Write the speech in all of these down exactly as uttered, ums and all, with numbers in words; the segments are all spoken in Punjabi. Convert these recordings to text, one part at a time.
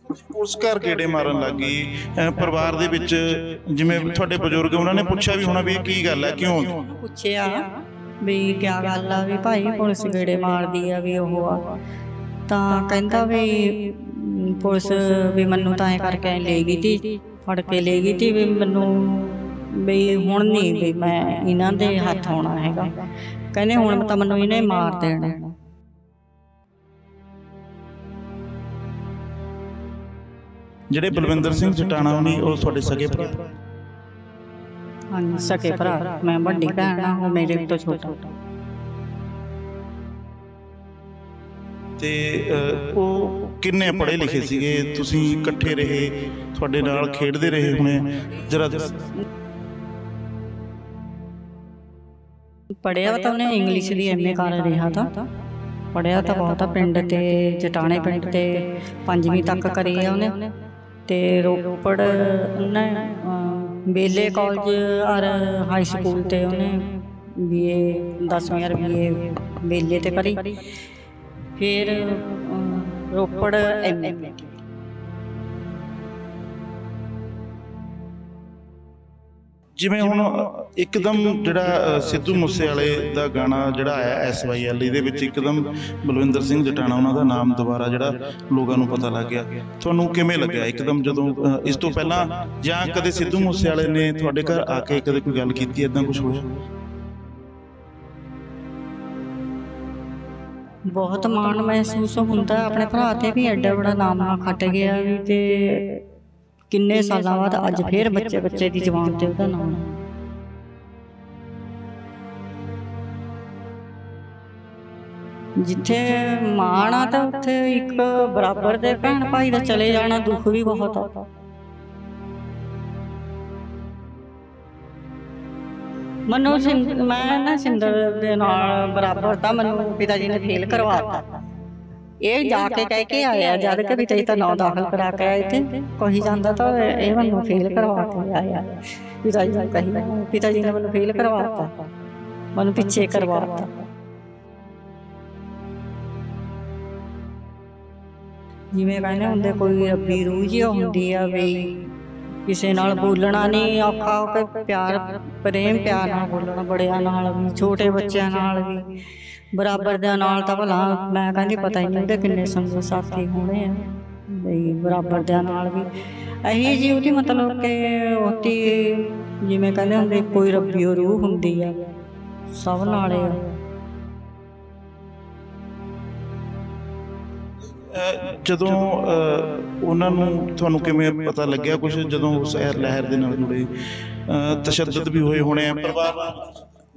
पुलिस घर गेड़े मारन लग गई परिवार दे विच, जिवें तुहाडे बजुर्ग उन्होंने पूछा भी होना भी की गल है, क्यों पूछया भी क्या गल आ भी भाई पुलिस गेड़े मारदी आ भी ओह आ, तां कहंदा भी पुलिस भी मैनू तां करके ले गई थी, फड़ के ले गई थी भी मैनू भी हुण नहीं भी मैं इन्हां दे हत्थ आउणा हैगा, कहंदे हुण तां मैनू इन्हें मार देना। ਜਿਹੜੇ ਬਲਵਿੰਦਰ ਸਿੰਘ ਜਟਾਣਾ ਹੋਣੀ ਉਹ ਤੁਹਾਡੇ ਸਕੇ ਭਰਾ? ਹਾਂਜੀ ਸਕੇ ਭਰਾ, ਮੈਂ ਵੱਡੀ ਭੈਣ ਆ, ਉਹ ਮੇਰੇ ਤੋਂ ਛੋਟਾ। ਤੇ ਉਹ ਕਿੰਨੇ ਪੜ੍ਹੇ ਲਿਖੇ ਸੀਗੇ? ਤੁਸੀਂ ਇਕੱਠੇ ਰਹੇ, ਤੁਹਾਡੇ ਨਾਲ ਖੇਡਦੇ ਰਹੇ ਹੋਣੇ? ਜਰਾ ਪੜ੍ਹਿਆ ਤਾਂ ਉਹਨੇ ਇੰਗਲਿਸ਼ ਦੀ ਐਮ ਏ ਕਰ ਰਿਹਾ ਤਾਂ, ਪੜ੍ਹਿਆ ਤਾਂ ਬਹੁਤ ਆ ਪਿੰਡ ਤੇ ਜਟਾਣੇ ਪਿੰਡ ਤੇ ਪੰਜਵੀਂ ਤੱਕ ਕਰੀ ਆ ਉਹਨੇ, ਤੇ ਰੋਪੜ ਉਹਨੇ ਬੇਲੇ ਕਾਲਜ ਔਰ ਹਾਈ ਸਕੂਲ ਤੇ ਉਹਨੇ ਬੀ ਏ ਦਸਵੀਂ ਔਰ ਬੀ ਏ ਬੇਲੇ ਤੇ ਕਰੀ, ਫਿਰ ਰੋਪੜ ਐਮ ਏ। ਜਿਵੇਂ ਹੁਣ ਇੱਕਦਮ ਜਿਹੜਾ ਸਿੱਧੂ ਮੂਸੇਵਾਲੇ ਦਾ ਗਾਣਾ ਜਿਹੜਾ ਆਇਆ ਐਸ ਵਾਈ ਐਲ, ਇਹਦੇ ਵਿੱਚ ਇੱਕਦਮ ਬਲਵਿੰਦਰ ਸਿੰਘ ਜਟਾਣਾ ਉਹਨਾਂ ਦਾ ਨਾਮ ਦੁਬਾਰਾ ਜਿਹੜਾ ਲੋਕਾਂ ਨੂੰ ਪਤਾ ਲੱਗ ਗਿਆ, ਤੁਹਾਨੂੰ ਕਿਵੇਂ ਲੱਗਿਆ ਇੱਕਦਮ ਜਦੋਂ? ਇਸ ਤੋਂ ਪਹਿਲਾਂ ਜਾਂ ਕਦੇ ਸਿੱਧੂ ਮੂਸੇਵਾਲੇ ਨੇ ਤੁਹਾਡੇ ਘਰ ਆ ਕੇ ਕਦੇ ਕੋਈ ਗੱਲ ਕੀਤੀ, ਇੱਦਾਂ ਕੁਛ ਹੋਇਆ? ਬਹੁਤ ਮਾਣ ਮਹਿਸੂਸ ਹੁੰਦਾ ਆਪਣੇ ਭਰਾ ਤੇ ਵੀ, ਐਡਾ ਬੜਾ ਨਾਮ ਖੱਟ ਗਿਆ ਵੀ, ਤੇ ਕਿੰਨੇ ਸਾਲਾਂ ਬਾਅਦ ਅੱਜ ਫੇਰ ਬੱਚੇ ਬੱਚੇ ਦੀ ਜ਼ੁਬਾਨ ਤੇ ਉਹਦਾ ਨਾਮ। ਜਿੱਥੇ ਮਾਣ ਆ ਤਾਂ ਉੱਥੇ ਇੱਕ ਬਰਾਬਰ ਦੇ ਭੈਣ ਭਾਈ ਦਾ ਚਲੇ ਜਾਣਾ ਦੁੱਖ ਵੀ ਬਹੁਤ ਆ। ਮੈਨੂੰ ਮੈਂ ਨਾ ਸਿੰਦਰ ਦੇ ਨਾਲ ਬਰਾਬਰ ਤਾਂ ਮੈਨੂੰ ਪਿਤਾ ਜੀ ਨੇ ਫੇਲ ਕਰਵਾਤਾ, ਇਹ ਜਾ ਕੇ ਕਹਿ ਕੇ ਆਇਆ ਜਦ ਕਿ ਪਿਤਾ ਜੀ ਤਾਂ ਨਾਂ ਦਾਖਲ ਕਰਾ ਕੇ ਆਏ थे, ਕਹੀ ਜਾਂਦਾ ਤਾਂ ਇਹ ਮੈਨੂੰ ਫੇਲ ਕਰਵਾ ਕੇ ਆਇਆ, ਪਿਤਾ ਜੀ ਨੂੰ ਕਹੀ ਪਿਤਾ ਜੀ ਨੇ ਮੈਨੂੰ ਫੇਲ ਕਰਵਾਤਾ, ਮੈਨੂੰ ਪਿੱਛੇ ਕਰਵਾਤਾ। ਜਿਵੇਂ ਕਹਿੰਦੇ ਹੁੰਦੇ ਕੋਈ ਰੱਬੀ ਰੂਹ ਜਿਹੀ ਹੁੰਦੀ ਆ ਵੀ ਕਿਸੇ ਨਾਲ ਬੋਲਣਾ ਨਹੀਂ ਔਖਾ ਹੋ ਕੇ, ਪਿਆਰ ਪ੍ਰੇਮ ਪਿਆਰ ਨਾਲ ਬੋਲਣਾ, ਬੜਿਆਂ ਨਾਲ ਵੀ ਛੋਟੇ ਬੱਚਿਆਂ ਨਾਲ ਵੀ ਬਰਾਬਰ ਦੇ ਨਾਲ ਤਾਂ ਭਲਾ ਮੈਂ ਕਹਿੰਦੀ ਪਤਾ ਹੀ ਨਹੀਂ ਉਹਦੇ ਕਿੰਨੇ ਸੰਗੀ ਸਾਥੀ ਹੋਣੇ ਆ ਬਈ ਬਰਾਬਰ ਦੇ ਨਾਲ ਵੀ ਇਹੀ ਜੀ ਉਹਦੀ ਮਤਲਬ ਕਿ ਉਹਦੀ ਜਿਵੇਂ ਕਹਿੰਦੇ ਹੁੰਦੇ ਕੋਈ ਰੱਬੀ ਰੂਹ ਹੁੰਦੀ ਆ ਸਭ ਨਾਲ ਆ। ਜਦੋਂ ਉਹਨਾਂ ਨੂੰ ਤੁਹਾਨੂੰ ਕਿਵੇਂ ਪਤਾ ਲੱਗਿਆ ਕੁਛ, ਜਦੋਂ ਉਸ ਲਹਿਰ ਦੇ ਨਾਲ ਜੁੜੇ ਤਸ਼ੱਦਦ ਵੀ ਹੋਏ ਹੋਣੇ ਆ ਪਰਿਵਾਰ ਨਾਲ?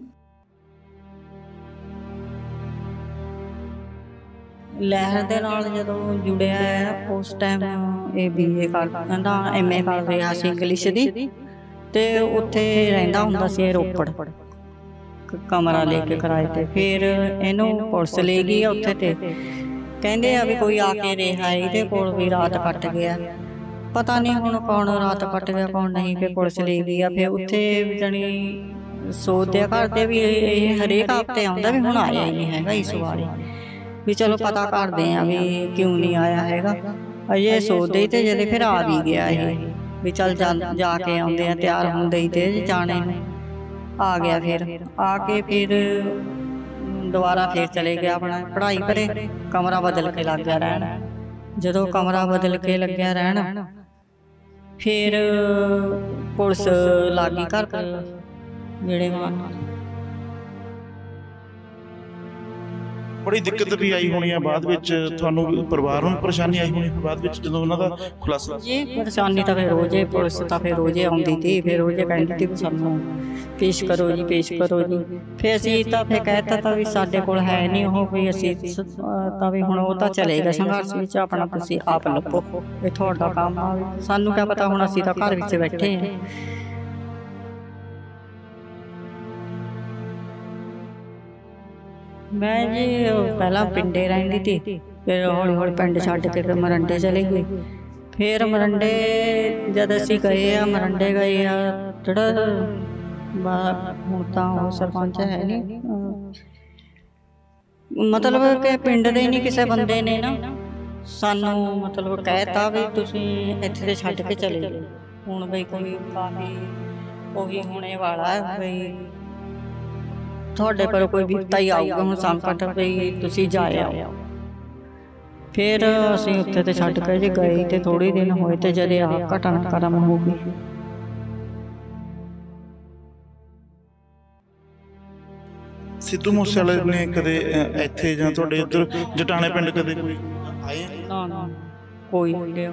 ਲਹਿਰ ਦੇ ਨਾਲ ਜਦੋਂ ਜੁੜਿਆ ਹੈ ਉਸ ਟਾਈਮ ਇਹ ਬੀ ਏ ਕਰਦਾ ਐਮ ਏ ਕਰ ਰਿਹਾ ਸੀ ਇੰਗਲਿਸ਼ ਦੀ, ਤੇ ਉੱਥੇ ਰਹਿੰਦਾ ਹੁੰਦਾ ਸੀ ਰੋਪੜ ਕਮਰਾ ਲੈ ਕੇ ਕਿਰਾਏ ਤੇ। ਫਿਰ ਇਹਨੂੰ ਪੁਲਿਸ ਲੈ ਗਈ ਉੱਥੇ, ਤੇ ਕਹਿੰਦੇ ਆ ਵੀ ਕੋਈ ਆ ਕੇ ਰਿਹਾ ਇਹਦੇ ਕੋਲ ਵੀ ਰਾਤ ਕੱਟ ਗਿਆ, ਪਤਾ ਨਹੀਂ ਹੁਣ ਕੌਣ ਰਾਤ ਕੱਟ ਗਿਆ ਕੌਣ ਨਹੀਂ। ਫਿਰ ਪੁਲਿਸ ਲੈ ਗਈ ਆ, ਫਿਰ ਉੱਥੇ ਜਾਣੀ ਸੋਚਦੇ ਘਰ ਦੇ ਵੀ ਇਹ ਹਰੇਕ ਹਫ਼ਤੇ ਆਉਂਦਾ ਵੀ ਹੁਣ ਆਇਆ ਹੀ ਨਹੀਂ ਹੈਗਾ ਇਸ ਵਾਰੀ, ਵੀ ਚਲੋ ਪਤਾ ਕਰਦੇ ਆ ਵੀ ਕਿਉਂ ਨਹੀਂ ਆਇਆ ਹੈਗਾ। ਅਜੇ ਸੋਚਦੇ ਹੀ ਤੇ ਜਦੇ ਫਿਰ ਆ ਵੀ ਗਿਆ ਇਹ ਵੀ ਚੱਲ ਜਾ ਕੇ ਆਉਂਦੇ ਆ, ਤਿਆਰ ਹੁੰਦੇ ਹੀ ਤੇ ਜਾਣੇ ਨੂੰ ਆ ਗਿਆ। ਫਿਰ ਆ ਕੇ ਫਿਰ ਦੁਬਾਰਾ ਫਿਰ ਚਲੇ ਗਿਆ ਆਪਣਾ ਪੜ੍ਹਾਈ ਕਰੇ, ਕਮਰਾ ਬਦਲ ਕੇ ਲੱਗ ਗਿਆ ਰਹਿਣ। ਜਦੋਂ ਕਮਰਾ ਬਦਲ ਕੇ ਲੱਗਿਆ ਰਹਿਣ ਫਿਰ ਪੁਲਿਸ ਲੱਗ ਗਈ ਘਰ ਜਿਹੜੇ ਮਾਨ। ਬੜੀ ਦਿੱਕਤ ਵੀ ਆਈ ਹੋਣੀ ਆ ਬਾਅਦ ਵਿੱਚ, ਤੁਹਾਨੂੰ ਪਰਿਵਾਰ ਨੂੰ ਪਰੇਸ਼ਾਨੀ ਆਈ ਹੋਣੀ ਬਾਅਦ ਵਿੱਚ ਜਦੋਂ ਉਹਨਾਂ ਦਾ ਖੁਲਾਸਾ? ਜੀ ਪਰੇਸ਼ਾਨੀ ਤਾਂ ਫਿਰ ਰੋਜ਼ੇ ਪੁਲਿਸ ਤਾਂ ਫਿਰ ਰੋਜ਼ੇ ਆਉਂਦੀ ਸੀ, ਫਿਰ ਰੋਜ਼ੇ ਕਹਿੰਦੀ ਸੀ ਸਾਨੂੰ ਪੇਸ਼ ਕਰੋ ਜੀ ਪੇਸ਼ ਕਰੋ ਜੀ। ਫਿਰ ਅਸੀਂ ਤਾਂ ਫਿਰ ਕਹਿ ਦਿੱਤਾ ਤਾਂ ਵੀ ਸਾਡੇ ਕੋਲ ਹੈ ਨਹੀਂ ਉਹ ਵੀ, ਅਸੀਂ ਤਾਂ ਵੀ ਹੁਣ ਉਹ ਤਾਂ ਚਲੇਗਾ ਸੰਘਰਸ਼ ਵਿੱਚ, ਆਪਣਾ ਤੁਸੀਂ ਆਪ ਲੱਭੋ, ਇਹ ਤੁਹਾਡਾ ਕੰਮ ਆ, ਸਾਨੂੰ ਕਿਆ ਪਤਾ ਹੁਣ ਅਸੀਂ ਤਾਂ ਘਰ ਵਿੱਚ ਬੈਠੇ ਹਾਂ। मैं जी पहला पिंडे रहिंदी थी, फिर हौली हौली पिंड छड्ड के फिर मरंडे चले गए। फिर मरंडे जद असीं गए आ मरंडे गए आ जेह्ड़ा हुण तां ओह सरपंच है नहीं, मतलब कि पिंड दे नहीं किसी बंदे ने ना ਸਾਨੂੰ ਮਤਲਬ ਕਹਿਤਾ ਵੀ ਤੁਸੀਂ ਇੱਥੇ ਤੇ ਛੱਡ ਕੇ ਚਲੇ ਜਾਓ ਹੁਣ ਬਈ ਕੋਈ ਕਾਫੀ ਉਹੀ ਹੋਣੇ ਵਾਲਾ ਹੈ ਬਈ ਤੁਹਾਡੇ ਪਰ ਕੋਈ ਬਿਪਤਾ ਹੀ ਆਊਗਾ ਹੁਣ ਸੰਕਟ ਬਈ ਤੁਸੀਂ ਜਾ ਆਓ। ਫਿਰ ਅਸੀਂ ਉੱਥੇ ਤੇ ਛੱਡ ਕੇ ਜੇ ਗਏ ਤੇ ਥੋੜੇ ਦਿਨ ਹੋਏ ਤੇ ਜਦੇ ਆ ਘਟਨਾ ਕਰਮ ਹੋ ਗਈ। ਸਿੱਧੂ ਮੂਸੇਵਾਲੇ ਨੇ ਕਦੇ ਅ, ਇੱਥੇ ਜਾਂ ਤੁਹਾਡੇ ਇੱਧਰ ਜਟਾਣੇ ਪਿੰਡ ਕਦੇ ਕੋਈ ਆਏ? ਨਾ ਨਾ ਕੋਈ ਨਹੀਂ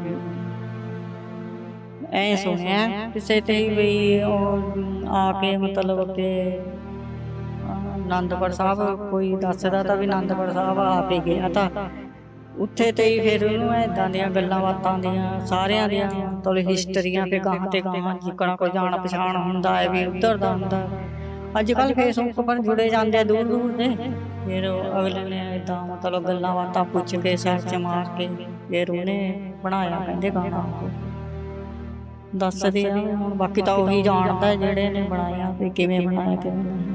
ਐ ਸੁਣਿਆ ਕਿਸੇ ਤੇ ਹੀ ਵੀ ਉਹ ਆ ਕੇ ਮਤਲਬ ਕਿ ਆਨੰਦਪੁਰ ਸਾਹਿਬ ਕੋਈ ਦੱਸਦਾ ਤਾਂ ਵੀ ਆਨੰਦਪੁਰ ਸਾਹਿਬ ਆ ਕੇ ਗਿਆ ਤਾਂ ਉੱਥੇ ਤੇ ਹੀ ਫਿਰ ਉਹਨੂੰ ਇੱਦਾਂ ਦੀਆਂ ਗੱਲਾਂ ਬਾਤਾਂ ਦੀਆਂ ਸਾਰਿਆਂ ਦੀਆਂ ਮਤਲਬ ਹਿਸਟਰੀਆਂ ਤੇ ਗਾਹਾਂ ਤੇ ਗਾਹਾਂ ਜਿੱਕਣਾ ਕੋਈ ਜਾਣ ਪਛਾਣ ਹੁੰਦਾ ਹੈ ਵੀ ਉੱਧਰ ਦਾ ਹੁੰਦਾ। ਅੱਜ ਕੱਲ੍ਹ ਫੇਸਬੁੱਕ ਪਰ ਜੁੜੇ ਜਾਂਦੇ ਆ ਦੂਰ ਦੂਰ ਦੇ ਫਿਰ ਉਹ ਅਗਲੇ ਨੇ ਇੱਦਾਂ ਮਤਲਬ ਗੱਲਾਂ ਬਾਤਾਂ ਪੁੱਛ ਕੇ ਸਰਚ ਮਾਰ ਕੇ ਫਿਰ ਉਹਨੇ ਬਣਾਇਆ ਕਹਿੰਦੇ ਗਾਣਾ ਦੱਸਦੇ ਆ ਹੁਣ ਬਾਕੀ ਤਾਂ ਉਹੀ ਜਾਣਦਾ ਜਿਹੜੇ ਨੇ ਬਣਾਇਆ ਵੀ ਕਿਵੇਂ ਬਣਾਇਆ ਕਿਵੇਂ ਨਹੀਂ।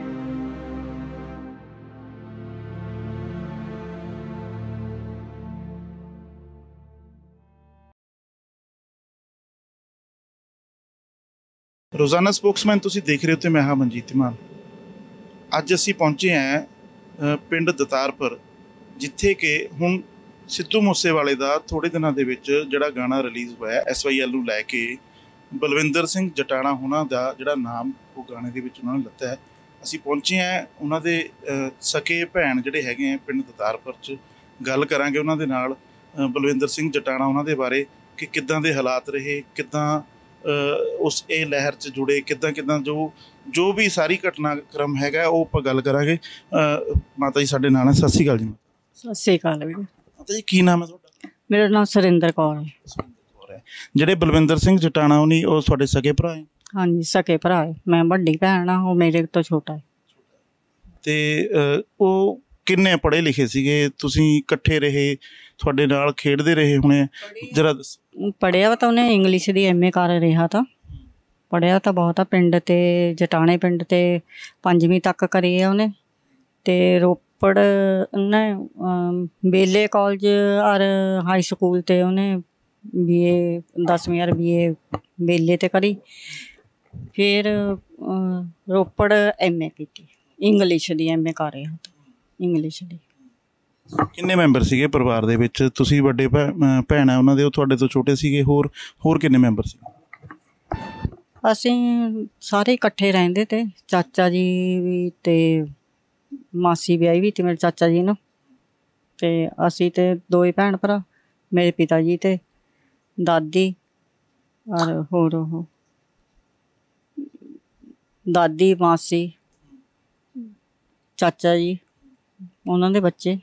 ਰੋਜ਼ਾਨਾ ਸਪੋਕਸਮੈਨ ਤੁਸੀਂ ਦੇਖ ਰਹੇ ਹੋ ਤੇ ਮੈਂ ਹਾਂ ਮਨਜੀਤ ਧੀਮਾਨ। ਅੱਜ ਅਸੀਂ ਪਹੁੰਚੇ ਹਾਂ ਅ, ਪਿੰਡ ਦਤਾਰਪੁਰ, ਜਿੱਥੇ ਕਿ ਹੁਣ ਸਿੱਧੂ ਮੂਸੇਵਾਲੇ ਦਾ ਥੋੜੇ ਦਿਨਾਂ ਦੇ ਵਿੱਚ ਜਿਹੜਾ ਗਾਣਾ ਰਿਲੀਜ਼ ਹੋਇਆ ਐਸ ਵਾਈ ਐਲ ਨੂੰ ਲੈ ਕੇ ਬਲਵਿੰਦਰ ਸਿੰਘ ਜਟਾਣਾ ਉਹਨਾਂ ਦਾ ਜਿਹੜਾ ਨਾਮ ਉਹ ਗਾਣੇ ਦੇ ਵਿੱਚ ਉਹਨਾਂ ਨੇ ਲੱਤਾ ਹੈ। ਅਸੀਂ ਪਹੁੰਚੇ ਹਾਂ ਉਹਨਾਂ ਦੇ ਅ, ਸਕੇ ਭੈਣ ਜਿਹੜੇ ਹੈਗੇ ਆ ਪਿੰਡ ਦਤਾਰਪੁਰ 'ਚ, ਗੱਲ ਕਰਾਂਗੇ ਉਹਨਾਂ ਦੇ ਨਾਲ ਅ, ਬਲਵਿੰਦਰ ਸਿੰਘ ਜਟਾਣਾ ਉਹਨਾਂ ਦੇ ਬਾਰੇ ਕਿ ਕਿੱਦਾਂ ਦੇ ਹਾਲਾਤ ਰਹੇ, ਕਿੱਦਾਂ ਉਸ ਇਹ ਲਹਿਰ 'ਚ ਜੁੜੇ, ਕਿੱਦਾਂ ਕਿੱਦਾਂ ਜੋ ਜੋ ਵੀ ਸਾਰੀ ਘਟਨਾਕ੍ਰਮ ਹੈਗਾ ਉਹ ਆਪਾਂ ਗੱਲ ਕਰਾਂਗੇ। ਮਾਤਾ ਜੀ ਸਾਡੇ ਨਾਲ ਹੈ। ਸਤਿ ਸ਼੍ਰੀ ਅਕਾਲ ਜੀ। ਸਤਿ ਸ਼੍ਰੀ ਅਕਾਲ ਵੀਰ। ਮਾਤਾ ਜੀ ਕੀ ਨਾਮ ਹੈ ਤੁਹਾਡਾ? ਮੇਰਾ ਨਾਮ ਸੁਰਿੰਦਰ ਕੌਰ ਹੈ। ਜਿਹੜੇ ਬਲਵਿੰਦਰ ਸਿੰਘ ਜਟਾਣਾ ਉਹਨੀ ਉਹ ਤੁਹਾਡੇ ਸਕੇ ਭਰਾ ਹੈ? ਹਾਂਜੀ ਸਕੇ ਭਰਾ ਹੈ। ਮੈਂ ਵੱਡੀ ਭੈਣ ਆ, ਉਹ ਮੇਰੇ ਤੋਂ ਛੋਟਾ ਹੈ। ਤੇ ਉਹ ਕਿੰਨੇ ਪੜ੍ਹੇ ਲਿਖੇ ਸੀਗੇ? ਤੁਸੀਂ ਇਕੱਠੇ ਰਹੇ, ਤੁਹਾਡੇ ਨਾਲ ਖੇਡਦੇ ਰਹੇ ਹੋਣੇ, ਜਰਾ ਦੱਸ। ਪੜ੍ਹਿਆ ਵਾ ਤਾਂ ਉਹਨੇ ਇੰਗਲਿਸ਼ ਦੀ ਐਮ ਏ ਕਰ ਰਿਹਾ ਤਾਂ ਪੜ੍ਹਿਆ ਤਾਂ ਬਹੁਤ ਆ ਪਿੰਡ ਤੇ ਜਟਾਣੇ ਪਿੰਡ ਤੇ ਪੰਜਵੀਂ ਤੱਕ ਕਰੀ ਆ ਉਹਨੇ। ਤੇ ਰੋਪੜ ਉਹਨੇ ਬੇਲੇ ਕਾਲਜ ਔਰ ਹਾਈ ਸਕੂਲ ਤੇ ਉਹਨੇ ਬੀ ਏ ਦਸਵੀਂ ਔਰ ਬੀ ਏ ਬੇਲੇ ਤੇ ਕਰੀ। ਫਿਰ ਰੋਪੜ ਐਮ ਏ ਕੀਤੀ, ਇੰਗਲਿਸ਼ ਦੀ ਐਮ ਏ ਕਰ ਰਿਹਾ ਇੰਗਲਿਸ਼ ਦੀ। ਕਿੰਨੇ ਮੈਂਬਰ ਸੀਗੇ ਪਰਿਵਾਰ ਦੇ ਵਿੱਚ? ਤੁਸੀਂ ਵੱਡੇ ਭੈਣ ਆ ਉਹਨਾਂ ਦੇ, ਉਹ ਤੁਹਾਡੇ ਤੋਂ ਛੋਟੇ ਸੀਗੇ। ਹੋਰ ਹੋਰ ਕਿੰਨੇ ਮੈਂਬਰ ਸੀ? ਅਸੀਂ ਸਾਰੇ ਇਕੱਠੇ ਰਹਿੰਦੇ ਤੇ ਚਾਚਾ ਜੀ ਵੀ ਤੇ ਮਾਸੀ ਵਿਆਹੀ ਵੀ ਤੇ ਮੇਰੇ ਚਾਚਾ ਜੀ ਨੂੰ, ਤੇ ਅਸੀਂ ਤੇ ਦੋ ਹੀ ਭੈਣ ਭਰਾ, ਮੇਰੇ ਪਿਤਾ ਜੀ ਤੇ ਦਾਦੀ ਔਰ ਹੋਰ ਉਹ ਦਾਦੀ ਮਾਸੀ ਚਾਚਾ ਜੀ ਉਹਨਾਂ ਦੇ ਬੱਚੇ।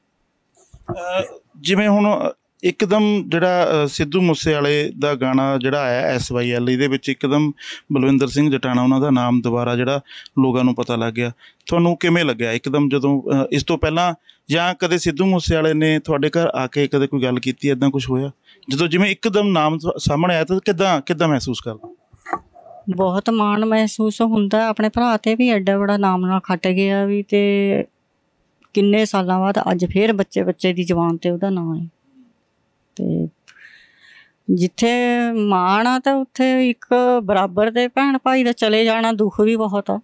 ਜਿਵੇਂ ਹੁਣ ਇੱਕਦਮ ਜਿਹੜਾ ਸਿੱਧੂ ਮੂਸੇਵਾਲੇ ਦਾ ਗਾਣਾ ਜਿਹੜਾ ਆਇਆ ਐਸ ਵਾਈ ਐਲ, ਇਹਦੇ ਵਿੱਚ ਇੱਕਦਮ ਬਲਵਿੰਦਰ ਸਿੰਘ ਜਟਾਣਾ ਉਹਨਾਂ ਦਾ ਨਾਮ ਦੁਬਾਰਾ ਜਿਹੜਾ ਲੋਕਾਂ ਨੂੰ ਪਤਾ ਲੱਗ ਗਿਆ, ਤੁਹਾਨੂੰ ਕਿਵੇਂ ਲੱਗਿਆ ਇੱਕਦਮ? ਜਦੋਂ ਇਸ ਤੋਂ ਪਹਿਲਾਂ ਜਾਂ ਕਦੇ ਸਿੱਧੂ ਮੂਸੇਵਾਲੇ ਨੇ ਤੁਹਾਡੇ ਘਰ ਆ ਕੇ ਕਦੇ ਕੋਈ ਗੱਲ ਕੀਤੀ, ਇੱਦਾਂ ਕੁਛ ਹੋਇਆ ਜਦੋਂ ਜਿਵੇਂ ਇੱਕਦਮ ਨਾਮ ਸਾਹਮਣੇ ਆਇਆ ਤਾਂ ਕਿੱਦਾਂ ਕਿੱਦਾਂ ਮਹਿਸੂਸ ਕਰਦਾ? ਬਹੁਤ ਮਾਣ ਮਹਿਸੂਸ ਹੁੰਦਾ ਆਪਣੇ ਭਰਾ ਤੇ ਵੀ, ਐਡਾ ਬੜਾ ਨਾਮ ਨਾਲ ਖੱਟ ਗਿਆ ਵੀ ਤੇ ਕਿੰਨੇ ਸਾਲਾਂ ਬਾਅਦ ਅੱਜ ਫਿਰ ਬੱਚੇ ਬੱਚੇ ਦੀ ਜ਼ੁਬਾਨ ਤੇ ਉਹਦਾ ਨਾਂ ਹੈ। ਤੇ ਜਿੱਥੇ ਮਾਣ ਆ ਤਾਂ ਉੱਥੇ ਇੱਕ ਬਰਾਬਰ ਦੇ ਭੈਣ ਭਾਈ ਦਾ ਚਲੇ ਜਾਣਾ ਦੁੱਖ ਵੀ ਬਹੁਤ ਆ,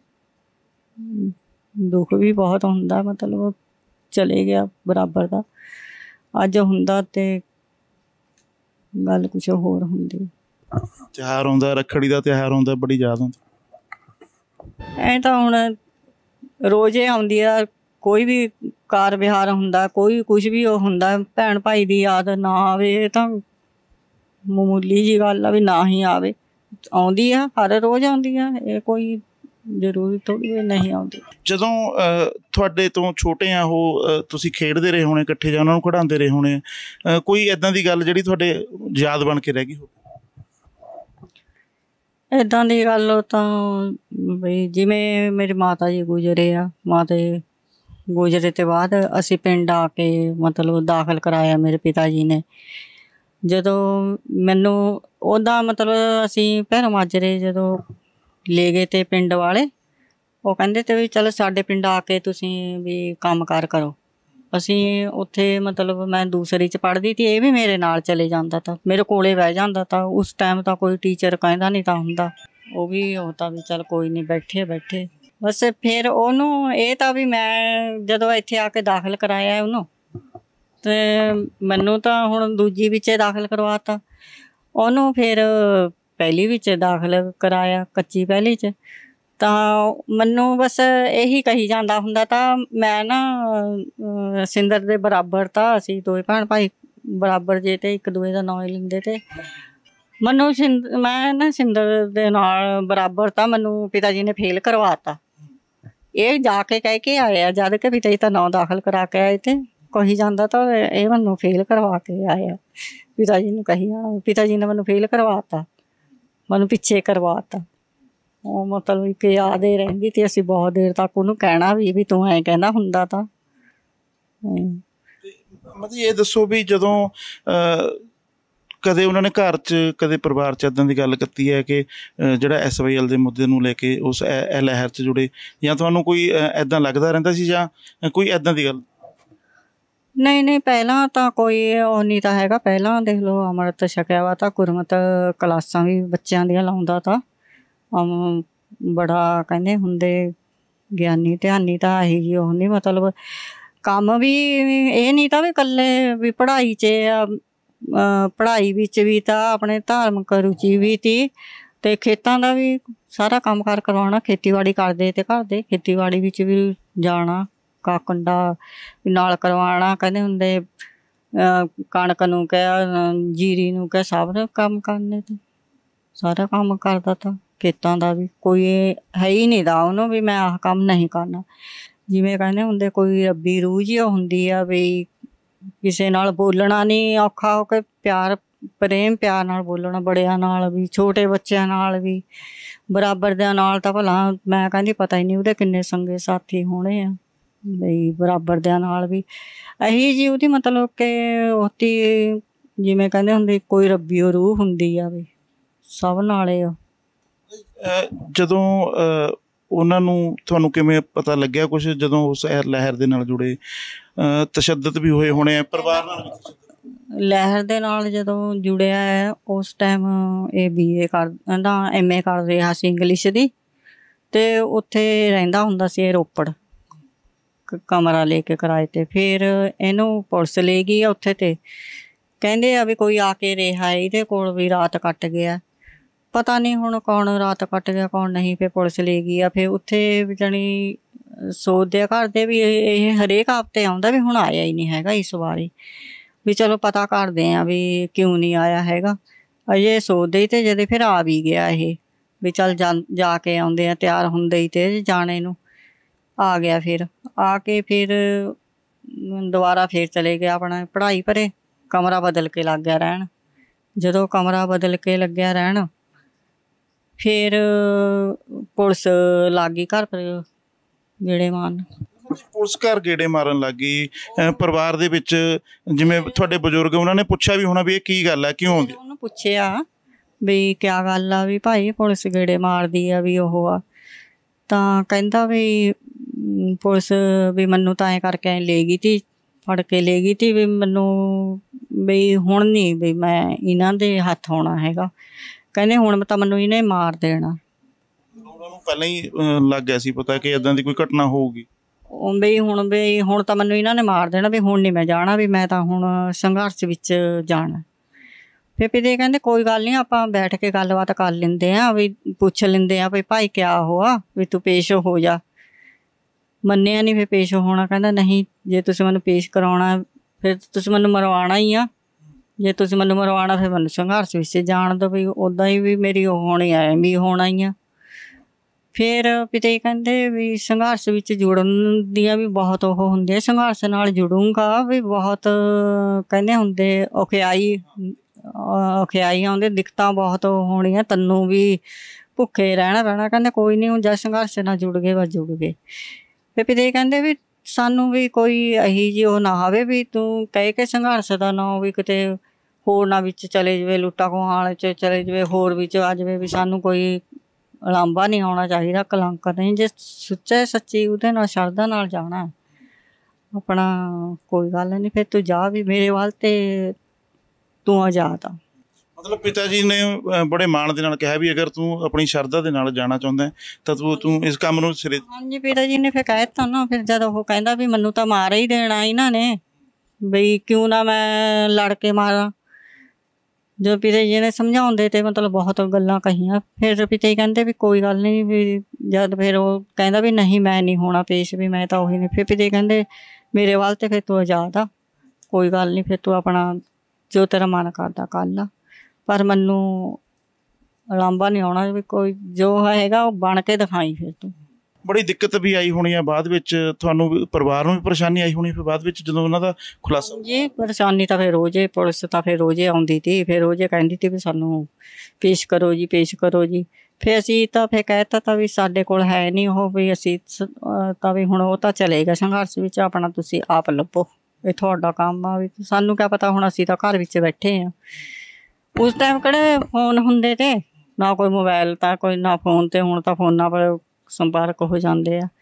ਦੁੱਖ ਵੀ ਬਹੁਤ ਹੁੰਦਾ। ਮਤਲਬ ਚਲੇ ਗਿਆ ਬਰਾਬਰ ਦਾ, ਅੱਜ ਹੁੰਦਾ ਤੇ ਗੱਲ ਕੁਛ ਹੋਰ ਹੁੰਦੀ। ਤਿਉਹਾਰ ਆਉਂਦਾ, ਰੱਖੜੀ ਦਾ ਤਿਉਹਾਰ ਆਉਂਦਾ, ਬੜੀ ਯਾਦ ਆਉਂਦੀ। ਐਂ ਤਾਂ ਹੁਣ ਰੋਜ਼ੇ ਆਉਂਦੀ ਆ, ਕੋਈ ਵੀ ਕਾਰ ਵਿਹਾਰ ਹੁੰਦਾ, ਕੋਈ ਕੁਛ ਵੀ ਉਹ ਹੁੰਦਾ, ਭੈਣ ਭਾਈ ਦੀ ਯਾਦ ਨਾ ਆਵੇ ਇਹ ਤਾਂ ਮਾਮੂਲੀ ਜਿਹੀ ਗੱਲ ਆ ਵੀ ਨਾ ਹੀ ਆਵੇ। ਆਉਂਦੀ ਆ, ਹਰ ਰੋਜ਼ ਆਉਂਦੀ ਆ, ਇਹ ਕੋਈ ਜ਼ਰੂਰੀ ਥੋੜ੍ਹੀ ਵੀ ਨਹੀਂ ਆਉਂਦੀ। ਜਦੋਂ ਤੁਹਾਡੇ ਤੋਂ ਛੋਟੇ ਆ ਉਹ, ਤੁਸੀਂ ਖੇਡਦੇ ਰਹੇ ਹੋਣੇ ਇਕੱਠੇ ਜਾਂ ਉਹਨਾਂ ਨੂੰ ਖਿਡਾਉਂਦੇ ਰਹੇ ਹੋਣੇ, ਕੋਈ ਇੱਦਾਂ ਦੀ ਗੱਲ ਜਿਹੜੀ ਤੁਹਾਡੇ ਯਾਦ ਬਣ ਕੇ ਰਹਿ ਗਈ ਹੋਵੇ? ਇੱਦਾਂ ਦੀ ਗੱਲ ਤਾਂ ਬਈ ਜਿਵੇਂ ਮੇਰੇ ਮਾਤਾ ਜੀ ਗੁਜ਼ਰੇ ਆ, ਮਾਤਾ ਜੀ ਗੁਜ਼ਰੇ ਤੋਂ ਬਾਅਦ ਅਸੀਂ ਪਿੰਡ ਆ ਕੇ ਮਤਲਬ ਦਾਖਲ ਕਰਾਇਆ ਮੇਰੇ ਪਿਤਾ ਜੀ ਨੇ। ਜਦੋਂ ਮੈਨੂੰ ਉਹਦਾ ਮਤਲਬ ਅਸੀਂ ਭੈਰੋਂ ਮਾਜਰੇ ਜਦੋਂ ਲੈ ਗਏ ਤੇ ਪਿੰਡ ਵਾਲੇ ਉਹ ਕਹਿੰਦੇ ਤੇ ਵੀ ਚਲੋ ਸਾਡੇ ਪਿੰਡ ਆ ਕੇ ਤੁਸੀਂ ਵੀ ਕੰਮ ਕਾਰ ਕਰੋ। ਅਸੀਂ ਉੱਥੇ ਮਤਲਬ ਮੈਂ ਦੂਸਰੀ 'ਚ ਪੜ੍ਹਦੀ ਸੀ, ਇਹ ਵੀ ਮੇਰੇ ਨਾਲ ਚਲੇ ਜਾਂਦਾ ਤਾ, ਮੇਰੇ ਕੋਲੇ ਬਹਿ ਜਾਂਦਾ ਤਾ। ਉਸ ਟਾਈਮ ਤਾਂ ਕੋਈ ਟੀਚਰ ਕਹਿੰਦਾ ਨਹੀਂ ਤਾਂ ਹੁੰਦਾ, ਉਹ ਵੀ ਉਹ ਤਾਂ ਵੀ ਚੱਲ ਕੋਈ ਨਹੀਂ ਬੈਠੇ ਬੈਠੇ ਬਸ। ਫਿਰ ਉਹਨੂੰ ਇਹ ਤਾਂ ਵੀ ਮੈਂ ਜਦੋਂ ਇੱਥੇ ਆ ਕੇ ਦਾਖਲ ਕਰਾਇਆ ਉਹਨੂੰ, ਅਤੇ ਮੈਨੂੰ ਤਾਂ ਹੁਣ ਦੂਜੀ ਵਿੱਚ ਦਾਖਲ ਕਰਵਾਤਾ ਉਹਨੂੰ। ਫਿਰ ਪਹਿਲੀ ਵਿੱਚ ਦਾਖਲ ਕਰਾਇਆ, ਕੱਚੀ ਪਹਿਲੀ 'ਚ। ਤਾਂ ਮੈਨੂੰ ਬਸ ਇਹੀ ਕਹੀ ਜਾਂਦਾ ਹੁੰਦਾ ਤਾਂ ਮੈਂ ਨਾ ਸਿੰਦਰ ਦੇ ਬਰਾਬਰ ਤਾਂ ਅਸੀਂ ਦੋਵੇਂ ਭੈਣ ਭਾਈ ਬਰਾਬਰ ਜੇ ਤੇ ਇੱਕ ਦੂਏ ਦਾ ਨਾਂ ਹੀ ਲੈਂਦੇ ਤੇ ਮੈਨੂੰ ਸਿੰਦ ਮੈਂ ਨਾ ਸਿੰਦਰ ਦੇ ਨਾਲ ਬਰਾਬਰ ਤਾਂ ਮੈਨੂੰ ਪਿਤਾ ਜੀ ਨੇ ਫੇਲ ਕਰਵਾਤਾ। ਇਹ ਜਾ ਕੇ ਕਹਿ ਕੇ ਆਏ ਆ, ਜਦ ਕਿ ਪਿਤਾ ਜੀ ਤਾਂ ਨਾਂ ਦਾਖਲ ਕਰਾ ਕੇ ਆਏ ਤੇ ਕਹੀ ਜਾਂਦਾ ਤਾਂ ਇਹ ਮੈਨੂੰ ਫੇਲ ਕਰਵਾ ਕੇ ਆਏ ਆ। ਪਿਤਾ ਜੀ ਨੂੰ ਕਹੀ ਜਾਣਾ, ਪਿਤਾ ਜੀ ਨੇ ਮੈਨੂੰ ਫੇਲ ਕਰਵਾਤਾ, ਮੈਨੂੰ ਪਿੱਛੇ ਕਰਵਾਤਾ। ਉਹ ਮਤਲਬ ਇੱਕ ਯਾਦ ਹੀ ਰਹਿੰਦੀ ਤੇ ਅਸੀਂ ਬਹੁਤ ਦੇਰ ਤੱਕ ਉਹਨੂੰ ਕਹਿਣਾ ਵੀ ਵੀ ਤੂੰ ਐਂ ਕਹਿੰਦਾ ਹੁੰਦਾ ਤਾਂ। ਮਤਲਬ ਇਹ ਦੱਸੋ ਵੀ ਜਦੋਂ ਕਦੇ ਉਹਨਾਂ ਨੇ ਘਰ 'ਚ ਕਦੇ ਪਰਿਵਾਰ 'ਚ ਇੱਦਾਂ ਦੀ ਗੱਲ ਕੀਤੀ ਹੈ ਕਿ ਜਿਹੜਾ ਐਸ ਵਾਈ ਐਲ ਦੇ ਮੁੱਦੇ ਨੂੰ ਲੈ ਕੇ ਉਸ ਇਹ ਲਹਿਰ 'ਚ ਜੁੜੇ, ਜਾਂ ਤੁਹਾਨੂੰ ਕੋਈ ਇੱਦਾਂ ਲੱਗਦਾ ਰਹਿੰਦਾ ਸੀ ਜਾਂ ਕੋਈ ਇੱਦਾਂ ਦੀ ਗੱਲ? ਨਹੀਂ ਨਹੀਂ, ਪਹਿਲਾਂ ਤਾਂ ਕੋਈ ਉਹ ਨਹੀਂ ਤਾਂ ਹੈਗਾ। ਪਹਿਲਾਂ ਦੇਖ ਲਓ ਅੰਮ੍ਰਿਤ ਛਕਿਆ ਵਾ ਤਾਂ ਗੁਰਮਤ ਕਲਾਸਾਂ ਵੀ ਬੱਚਿਆਂ ਦੀਆਂ ਲਾਉਂਦਾ ਤਾਂ। ਬੜਾ ਕਹਿੰਦੇ ਹੁੰਦੇ ਗਿਆਨੀ ਧਿਆਨੀ ਤਾਂ ਇਹੀ ਜਿਹੀ ਉਹ ਨਹੀਂ, ਮਤਲਬ ਕੰਮ ਵੀ ਇਹ ਨਹੀਂ ਤਾਂ ਵੀ ਇਕੱਲੇ ਵੀ ਪੜ੍ਹਾਈ 'ਚ ਪੜ੍ਹਾਈ ਵਿੱਚ ਵੀ ਤਾਂ ਆਪਣੇ ਧਾਰਮਿਕ ਰੁਚੀ ਵੀ ਤੀ, ਅਤੇ ਖੇਤਾਂ ਦਾ ਵੀ ਸਾਰਾ ਕੰਮ ਕਾਰ ਕਰਵਾਉਣਾ। ਖੇਤੀਬਾੜੀ ਕਰਦੇ ਤੇ ਘਰ ਦੇ ਖੇਤੀਬਾੜੀ ਵਿੱਚ ਵੀ ਜਾਣਾ, ਕਾਕੰਡਾ ਨਾਲ ਕਰਵਾਉਣਾ। ਕਹਿੰਦੇ ਹੁੰਦੇ ਕਣਕ ਨੂੰ ਕਹਿ, ਜੀਰੀ ਨੂੰ ਕਹਿ, ਸਭ ਕੰਮ ਕਰਨੇ ਤੇ ਸਾਰਾ ਕੰਮ ਕਰਦਾ ਤਾ। ਖੇਤਾਂ ਦਾ ਵੀ ਕੋਈ ਹੈ ਹੀ ਨਹੀਂ ਦਾ ਉਹਨੂੰ ਵੀ ਮੈਂ ਆਹ ਕੰਮ ਨਹੀਂ ਕਰਨਾ। ਜਿਵੇਂ ਕਹਿੰਦੇ ਹੁੰਦੇ ਕੋਈ ਰੱਬੀ ਰੂਹ ਜਿਹੀ ਹੁੰਦੀ ਆ ਵੀ ਕਿਸੇ ਨਾਲ ਬੋਲਣਾ ਨਹੀਂ, ਔਖਾ ਹੋ ਕੇ ਪਿਆਰ ਪ੍ਰੇਮ ਪਿਆਰ ਨਾਲ ਬੋਲਣਾ, ਬੜਿਆਂ ਨਾਲ ਵੀ ਛੋਟੇ ਬੱਚਿਆਂ ਨਾਲ ਵੀ ਬਰਾਬਰ ਦਿਆਂ ਨਾਲ। ਤਾਂ ਭਲਾ ਮੈਂ ਕਹਿੰਦੀ ਪਤਾ ਹੀ ਨਹੀਂ ਉਹਦੇ ਕਿੰਨੇ ਸੰਗੇ ਸਾਥੀ ਹੋਣੇ ਆ ਬਈ ਬਰਾਬਰ ਦਿਆਂ ਨਾਲ ਵੀ ਇਹੀ ਜਿਹੀ ਉਹਦੀ ਮਤਲਬ ਕਿ ਉਹਦੀ ਜਿਵੇਂ ਕਹਿੰਦੇ ਹੁੰਦੇ ਕੋਈ ਰੱਬੀ ਉਹ ਰੂਹ ਹੁੰਦੀ ਆ ਵੀ ਸਭ ਨਾਲੇ ਆ। ਜਦੋਂ ਉਹਨਾਂ ਨੂੰ ਤੁਹਾਨੂੰ ਕਿਵੇਂ ਪਤਾ ਲੱਗਿਆ ਕੁਛ ਜਦੋਂ ਉਸ ਲਹਿਰ ਦੇ ਨਾਲ ਜੁੜੇ? ਤਸ਼ੱਦਦ ਵੀ ਹੋਏ ਹੋਣੇ ਆ ਪਰਿਵਾਰ ਨਾਲ? ਲਹਿਰ ਦੇ ਨਾਲ ਜਦੋਂ ਜੁੜਿਆ ਹੈ ਉਸ ਟਾਈਮ ਇਹ ਬੀ ਏ ਕਰਦਾ ਐਮ ਏ ਕਰ ਰਿਹਾ ਸੀ ਇੰਗਲਿਸ਼ ਦੀ, ਅਤੇ ਉੱਥੇ ਰਹਿੰਦਾ ਹੁੰਦਾ ਸੀ ਰੋਪੜ ਕਮਰਾ ਲੈ ਕੇ ਕਿਰਾਏ 'ਤੇ। ਫਿਰ ਇਹਨੂੰ ਪੁਲਿਸ ਲੈ ਗਈ ਆ ਉੱਥੇ, ਅਤੇ ਕਹਿੰਦੇ ਆ ਵੀ ਕੋਈ ਆ ਕੇ ਰਿਹਾ ਇਹਦੇ ਕੋਲ ਵੀ ਰਾਤ ਕੱਟ ਗਿਆ। ਪਤਾ ਨਹੀਂ ਹੁਣ ਕੌਣ ਰਾਤ ਕੱਟ ਗਿਆ ਕੌਣ ਨਹੀਂ। ਫਿਰ ਪੁਲਿਸ ਲੈ ਗਈ ਆ। ਫਿਰ ਉੱਥੇ ਜਾਣੀ ਸੋਚਦੇ ਆ ਘਰ ਦੇ ਵੀ ਇਹ ਹਰੇਕ ਹਫ਼ਤੇ ਆਉਂਦਾ ਵੀ ਹੁਣ ਆਇਆ ਹੀ ਨਹੀਂ ਹੈਗਾ ਇਸ ਵਾਰੀ, ਵੀ ਚਲੋ ਪਤਾ ਕਰਦੇ ਆ ਵੀ ਕਿਉਂ ਨਹੀਂ ਆਇਆ ਹੈਗਾ। ਅਜੇ ਸੋਚਦੇ ਹੀ ਤੇ ਜਦੇ ਫਿਰ ਆ ਵੀ ਗਿਆ ਇਹ ਵੀ ਚੱਲ ਜਾ ਜਾ ਕੇ ਆਉਂਦੇ ਆ, ਤਿਆਰ ਹੁੰਦੇ ਹੀ ਤੇ ਜਾਣੇ ਨੂੰ ਆ ਗਿਆ। ਫਿਰ ਆ ਕੇ ਫਿਰ ਦੁਬਾਰਾ ਫਿਰ ਚਲੇ ਗਿਆ ਆਪਣਾ ਪੜ੍ਹਾਈ ਭਰੇ, ਕਮਰਾ ਬਦਲ ਕੇ ਲੱਗ ਗਿਆ ਰਹਿਣ। ਜਦੋਂ ਕਮਰਾ ਬਦਲ ਕੇ ਲੱਗਿਆ ਰਹਿਣ ਫਿਰ ਪੁਲਿਸ ਲੱਗ ਗਈ ਘਰ ਪਰ ਗੇੜੇ ਮਾਰਨ। ਪੁਲਿਸ ਘਰ ਗੇੜੇ ਮਾਰਨ ਲੱਗ ਗਈ ਪਰਿਵਾਰ ਦੇ ਵਿੱਚ? ਜਿਵੇਂ ਤੁਹਾਡੇ ਬਜ਼ੁਰਗ ਉਹਨਾਂ ਨੇ ਪੁੱਛਿਆ ਵੀ ਹੋਣਾ ਵੀ ਇਹ ਕੀ ਗੱਲ ਹੈ, ਕਿਉਂ ਆਉਂਦੀ? ਉਹਨੂੰ ਪੁੱਛਿਆ ਵੀ ਕਿਆ ਗੱਲ ਆ, ਵੀ ਭਾਈ ਪੁਲਿਸ ਗੇੜੇ ਮਾਰਦੀ ਆ ਵੀ ਉਹ ਆ। ਤਾਂ ਕਹਿੰਦਾ ਵੀ ਪੁਲਿਸ ਵੀ ਮੈਨੂੰ ਤਾਂ ਐਂ ਕਰਕੇ ਐਂ ਲੈ ਗਈ ਤੀ, ਫੜ ਕੇ ਲੈ ਗਈ ਤੀ ਵੀ ਮੈਨੂੰ ਵੀ ਹੁਣ ਨਹੀਂ ਵੀ ਮੈਂ ਇਹਨਾਂ ਦੇ ਹੱਥ ਆਉਣਾ ਹੈਗਾ। ਕਹਿੰਦੇ ਹੁਣ ਤਾਂ ਮੈਨੂੰ ਇਹਨੇ ਮਾਰ ਦੇਣਾ। ਉਹਨਾਂ ਨੂੰ ਪਹਿਲਾਂ ਹੀ ਲੱਗ ਗਿਆ ਸੀ ਪਤਾ ਕਿ ਇੱਦਾਂ ਦੀ ਕੋਈ ਘਟਨਾ ਹੋਊਗੀ? ਵੀ ਹੁਣ ਵੀ ਹੁਣ ਤਾਂ ਮੈਨੂੰ ਇਹਨਾਂ ਨੇ ਮਾਰ ਦੇਣਾ, ਵੀ ਹੁਣ ਨਹੀਂ ਮੈਂ ਜਾਣਾ, ਵੀ ਮੈਂ ਤਾਂ ਹੁਣ ਸੰਘਰਸ਼ ਵਿੱਚ ਜਾਣਾ। ਫਿਰ ਪਿਤੇ ਕਹਿੰਦੇ ਕੋਈ ਗੱਲ ਨਹੀਂ, ਆਪਾਂ ਬੈਠ ਕੇ ਗੱਲਬਾਤ ਕਰ ਲੈਂਦੇ ਹਾਂ, ਵੀ ਪੁੱਛ ਲੈਂਦੇ ਹਾਂ ਵੀ ਭਾਈ ਕਿਆ ਹੋਆ, ਵੀ ਤੂੰ ਪੇਸ਼ ਹੋ ਜਾ। ਮੰਨਿਆ ਨਹੀਂ ਫਿਰ ਪੇਸ਼ ਹੋਣਾ। ਕਹਿੰਦਾ ਨਹੀਂ, ਜੇ ਤੁਸੀਂ ਮੈਨੂੰ ਪੇਸ਼ ਕਰਾਉਣਾ ਫਿਰ ਤੁਸੀਂ ਮੈਨੂੰ ਮਰਵਾਉਣਾ ਹੀ ਆ, ਜੇ ਤੁਸੀਂ ਮੈਨੂੰ ਮਰਵਾਉਣਾ ਫਿਰ ਮੈਨੂੰ ਸੰਘਰਸ਼ ਵਿੱਚ ਜਾਣ ਦਿਓ, ਵੀ ਉੱਦਾਂ ਹੀ ਵੀ ਮੇਰੀ ਉਹ ਹੋਣੀ ਆ ਵੀ ਹੋਣਾ ਹੀ ਆ। ਫਿਰ ਪਿਤੇ ਕਹਿੰਦੇ ਵੀ ਸੰਘਰਸ਼ ਵਿੱਚ ਜੁੜਨ ਦੀਆਂ ਵੀ ਬਹੁਤ ਉਹ ਹੁੰਦੀ ਹੈ, ਸੰਘਰਸ਼ ਨਾਲ ਜੁੜੂੰਗਾ ਵੀ ਬਹੁਤ ਕਹਿੰਦੇ ਹੁੰਦੇ ਔਖਿਆਈ ਔਖਿਆਈ ਆਉਂਦੇ, ਦਿੱਕਤਾਂ ਬਹੁਤ ਹੋਣੀਆਂ, ਤੈਨੂੰ ਵੀ ਭੁੱਖੇ ਰਹਿਣਾ ਪੈਣਾ। ਕਹਿੰਦੇ ਕੋਈ ਨਹੀਂ, ਹੁਣ ਜਦ ਸੰਘਰਸ਼ ਨਾਲ ਜੁੜ ਗਏ ਬਸ ਜੁੜ ਗਏ। ਫਿਰ ਪਿਤੇ ਕਹਿੰਦੇ ਵੀ ਸਾਨੂੰ ਵੀ ਕੋਈ ਇਹੀ ਜਿਹੀ ਉਹ ਨਾ ਹੋਵੇ ਵੀ ਤੂੰ ਕਹਿ ਕੇ ਸੰਘਰਸ਼ ਦਾ ਨਾ ਵੀ ਕਿਤੇ ਹੋਰ ਨਾ ਵਿੱਚ ਚਲੇ ਜਾਵੇ, ਲੁੱਟਾਂ ਖੋਹਾਂ 'ਚ ਚਲੇ ਜਾਵੇ, ਹੋਰ ਵਿੱਚ ਆ ਜਾਵੇ, ਵੀ ਸਾਨੂੰ ਕੋਈ ਉਲਾਂਭਾ ਨਹੀਂ ਆਉਣਾ ਚਾਹੀਦਾ, ਕਲੰਕ ਨਹੀਂ। ਜੇ ਸੁੱਚੇ ਸੱਚੀ ਉਹਦੇ ਨਾਲ ਸ਼ਰਧਾ ਨਾਲ ਜਾਣਾ ਆਪਣਾ ਕੋਈ ਗੱਲ ਨਹੀਂ, ਫਿਰ ਤੂੰ ਜਾ ਵੀ ਮੇਰੇ ਵੱਲ ਤੇ ਤੂੰ ਆਜ਼ਾਦ ਆ। ਮਤਲਬ ਪਿਤਾ ਜੀ ਨੇ ਅ, ਬੜੇ ਮਾਣ ਦੇ ਨਾਲ ਕਿਹਾ ਵੀ ਅਗਰ ਤੂੰ ਆਪਣੀ ਸ਼ਰਧਾ ਦੇ ਨਾਲ ਜਾਣਾ ਚਾਹੁੰਦਾ ਹੈ ਤਾਂ ਤੂੰ ਤੂੰ ਇਸ ਕੰਮ ਨੂੰ ਸਿਰੇ। ਹਾਂਜੀ ਪਿਤਾ ਜੀ ਨੇ ਫਿਰ ਕਹਿ ਦਿੱਤਾ ਨਾ, ਫਿਰ ਜਦ ਉਹ ਕਹਿੰਦਾ ਵੀ ਮੈਨੂੰ ਤਾਂ ਮਾਰ ਹੀ ਦੇਣਾ ਇਹਨਾਂ ਨੇ, ਬਈ ਕਿਉਂ ਨਾ ਮੈਂ ਲੜ ਕੇ ਮਾਰਾਂ। ਜਦੋਂ ਪਿਤਾ ਜੀ ਨੇ ਸਮਝਾਉਂਦੇ ਤੇ ਮਤਲਬ ਬਹੁਤ ਗੱਲਾਂ ਕਹੀਆਂ, ਫਿਰ ਪਿਤਾ ਜੀ ਕਹਿੰਦੇ ਵੀ ਕੋਈ ਗੱਲ ਨਹੀਂ ਵੀ, ਜਦ ਫਿਰ ਉਹ ਕਹਿੰਦਾ ਵੀ ਨਹੀਂ ਮੈਂ ਨਹੀਂ ਹੋਣਾ ਪੇਸ਼, ਵੀ ਮੈਂ ਤਾਂ ਉਹੀ ਨਹੀਂ। ਫਿਰ ਪਿਤਾ ਜੀ ਕਹਿੰਦੇ ਮੇਰੇ ਵੱਲ ਤੇ ਫਿਰ ਤੂੰ ਆਜ਼ਾਦ ਆ, ਕੋਈ ਗੱਲ ਨਹੀਂ, ਫਿਰ ਤੂੰ ਆਪਣਾ ਜੋ ਤੇਰਾ ਮਨ ਕਰਦਾ ਕਰ ਲਾ, ਪਰ ਮੈਨੂੰ ਉਲਾਂਭਾ ਨਹੀਂ ਆਉਣਾ, ਵੀ ਕੋਈ ਜੋ ਹੈਗਾ ਉਹ ਬਣ ਕੇ ਦਿਖਾਈ। ਫਿਰ ਤੂੰ ਬੜੀ ਦਿੱਕਤ ਵੀ ਆਈ ਹੋਣੀ ਆ ਬਾਅਦ ਵਿੱਚ, ਤੁਹਾਨੂੰ ਵੀ ਪਰਿਵਾਰ ਨੂੰ ਵੀ ਪਰੇਸ਼ਾਨੀ ਆਈ ਹੋਣੀ ਫਿਰ ਬਾਅਦ ਵਿੱਚ ਜਦੋਂ ਉਹਨਾਂ ਦਾ ਖੁਲਾਸਾ। ਜੀ ਪਰੇਸ਼ਾਨੀ ਤਾਂ ਫਿਰ ਰੋਜ਼ੇ, ਪੁਲਿਸ ਤਾਂ ਫਿਰ ਰੋਜ਼ੇ ਆਉਂਦੀ ਤੀ, ਫਿਰ ਰੋਜ਼ੇ ਕਹਿੰਦੀ ਤੀ ਵੀ ਸਾਨੂੰ ਪੇਸ਼ ਕਰੋ ਜੀ, ਪੇਸ਼ ਕਰੋ ਜੀ। ਫਿਰ ਅਸੀਂ ਤਾਂ ਫਿਰ ਕਹਿ ਦਿੱਤਾ ਤਾਂ ਵੀ ਸਾਡੇ ਕੋਲ ਹੈ ਨਹੀਂ ਉਹ, ਵੀ ਅਸੀਂ ਤਾਂ ਵੀ ਹੁਣ ਉਹ ਤਾਂ ਚਲੇਗਾ ਸੰਘਰਸ਼ ਵਿੱਚ, ਆਪਣਾ ਤੁਸੀਂ ਆਪ ਲੱਭੋ, ਇਹ ਤੁਹਾਡਾ ਕੰਮ ਆ। ਵੀ ਸਾਨੂੰ ਕਿਆ ਪਤਾ, ਹੁਣ ਅਸੀਂ ਤਾਂ ਘਰ ਵਿੱਚ ਬੈਠੇ ਹਾਂ। ਉਸ ਟਾਈਮ ਕਿਹੜੇ ਫੋਨ ਹੁੰਦੇ ਤੇ ਨਾ ਕੋਈ ਮੋਬਾਇਲ, ਤਾਂ ਕੋਈ ਨਾ ਫੋਨ, ਤੇ ਹੁਣ ਤਾਂ ਫੋਨਾਂ ਪਰ ਸੰਪਰਕ ਹੋ ਜਾਂਦੇ ਆ।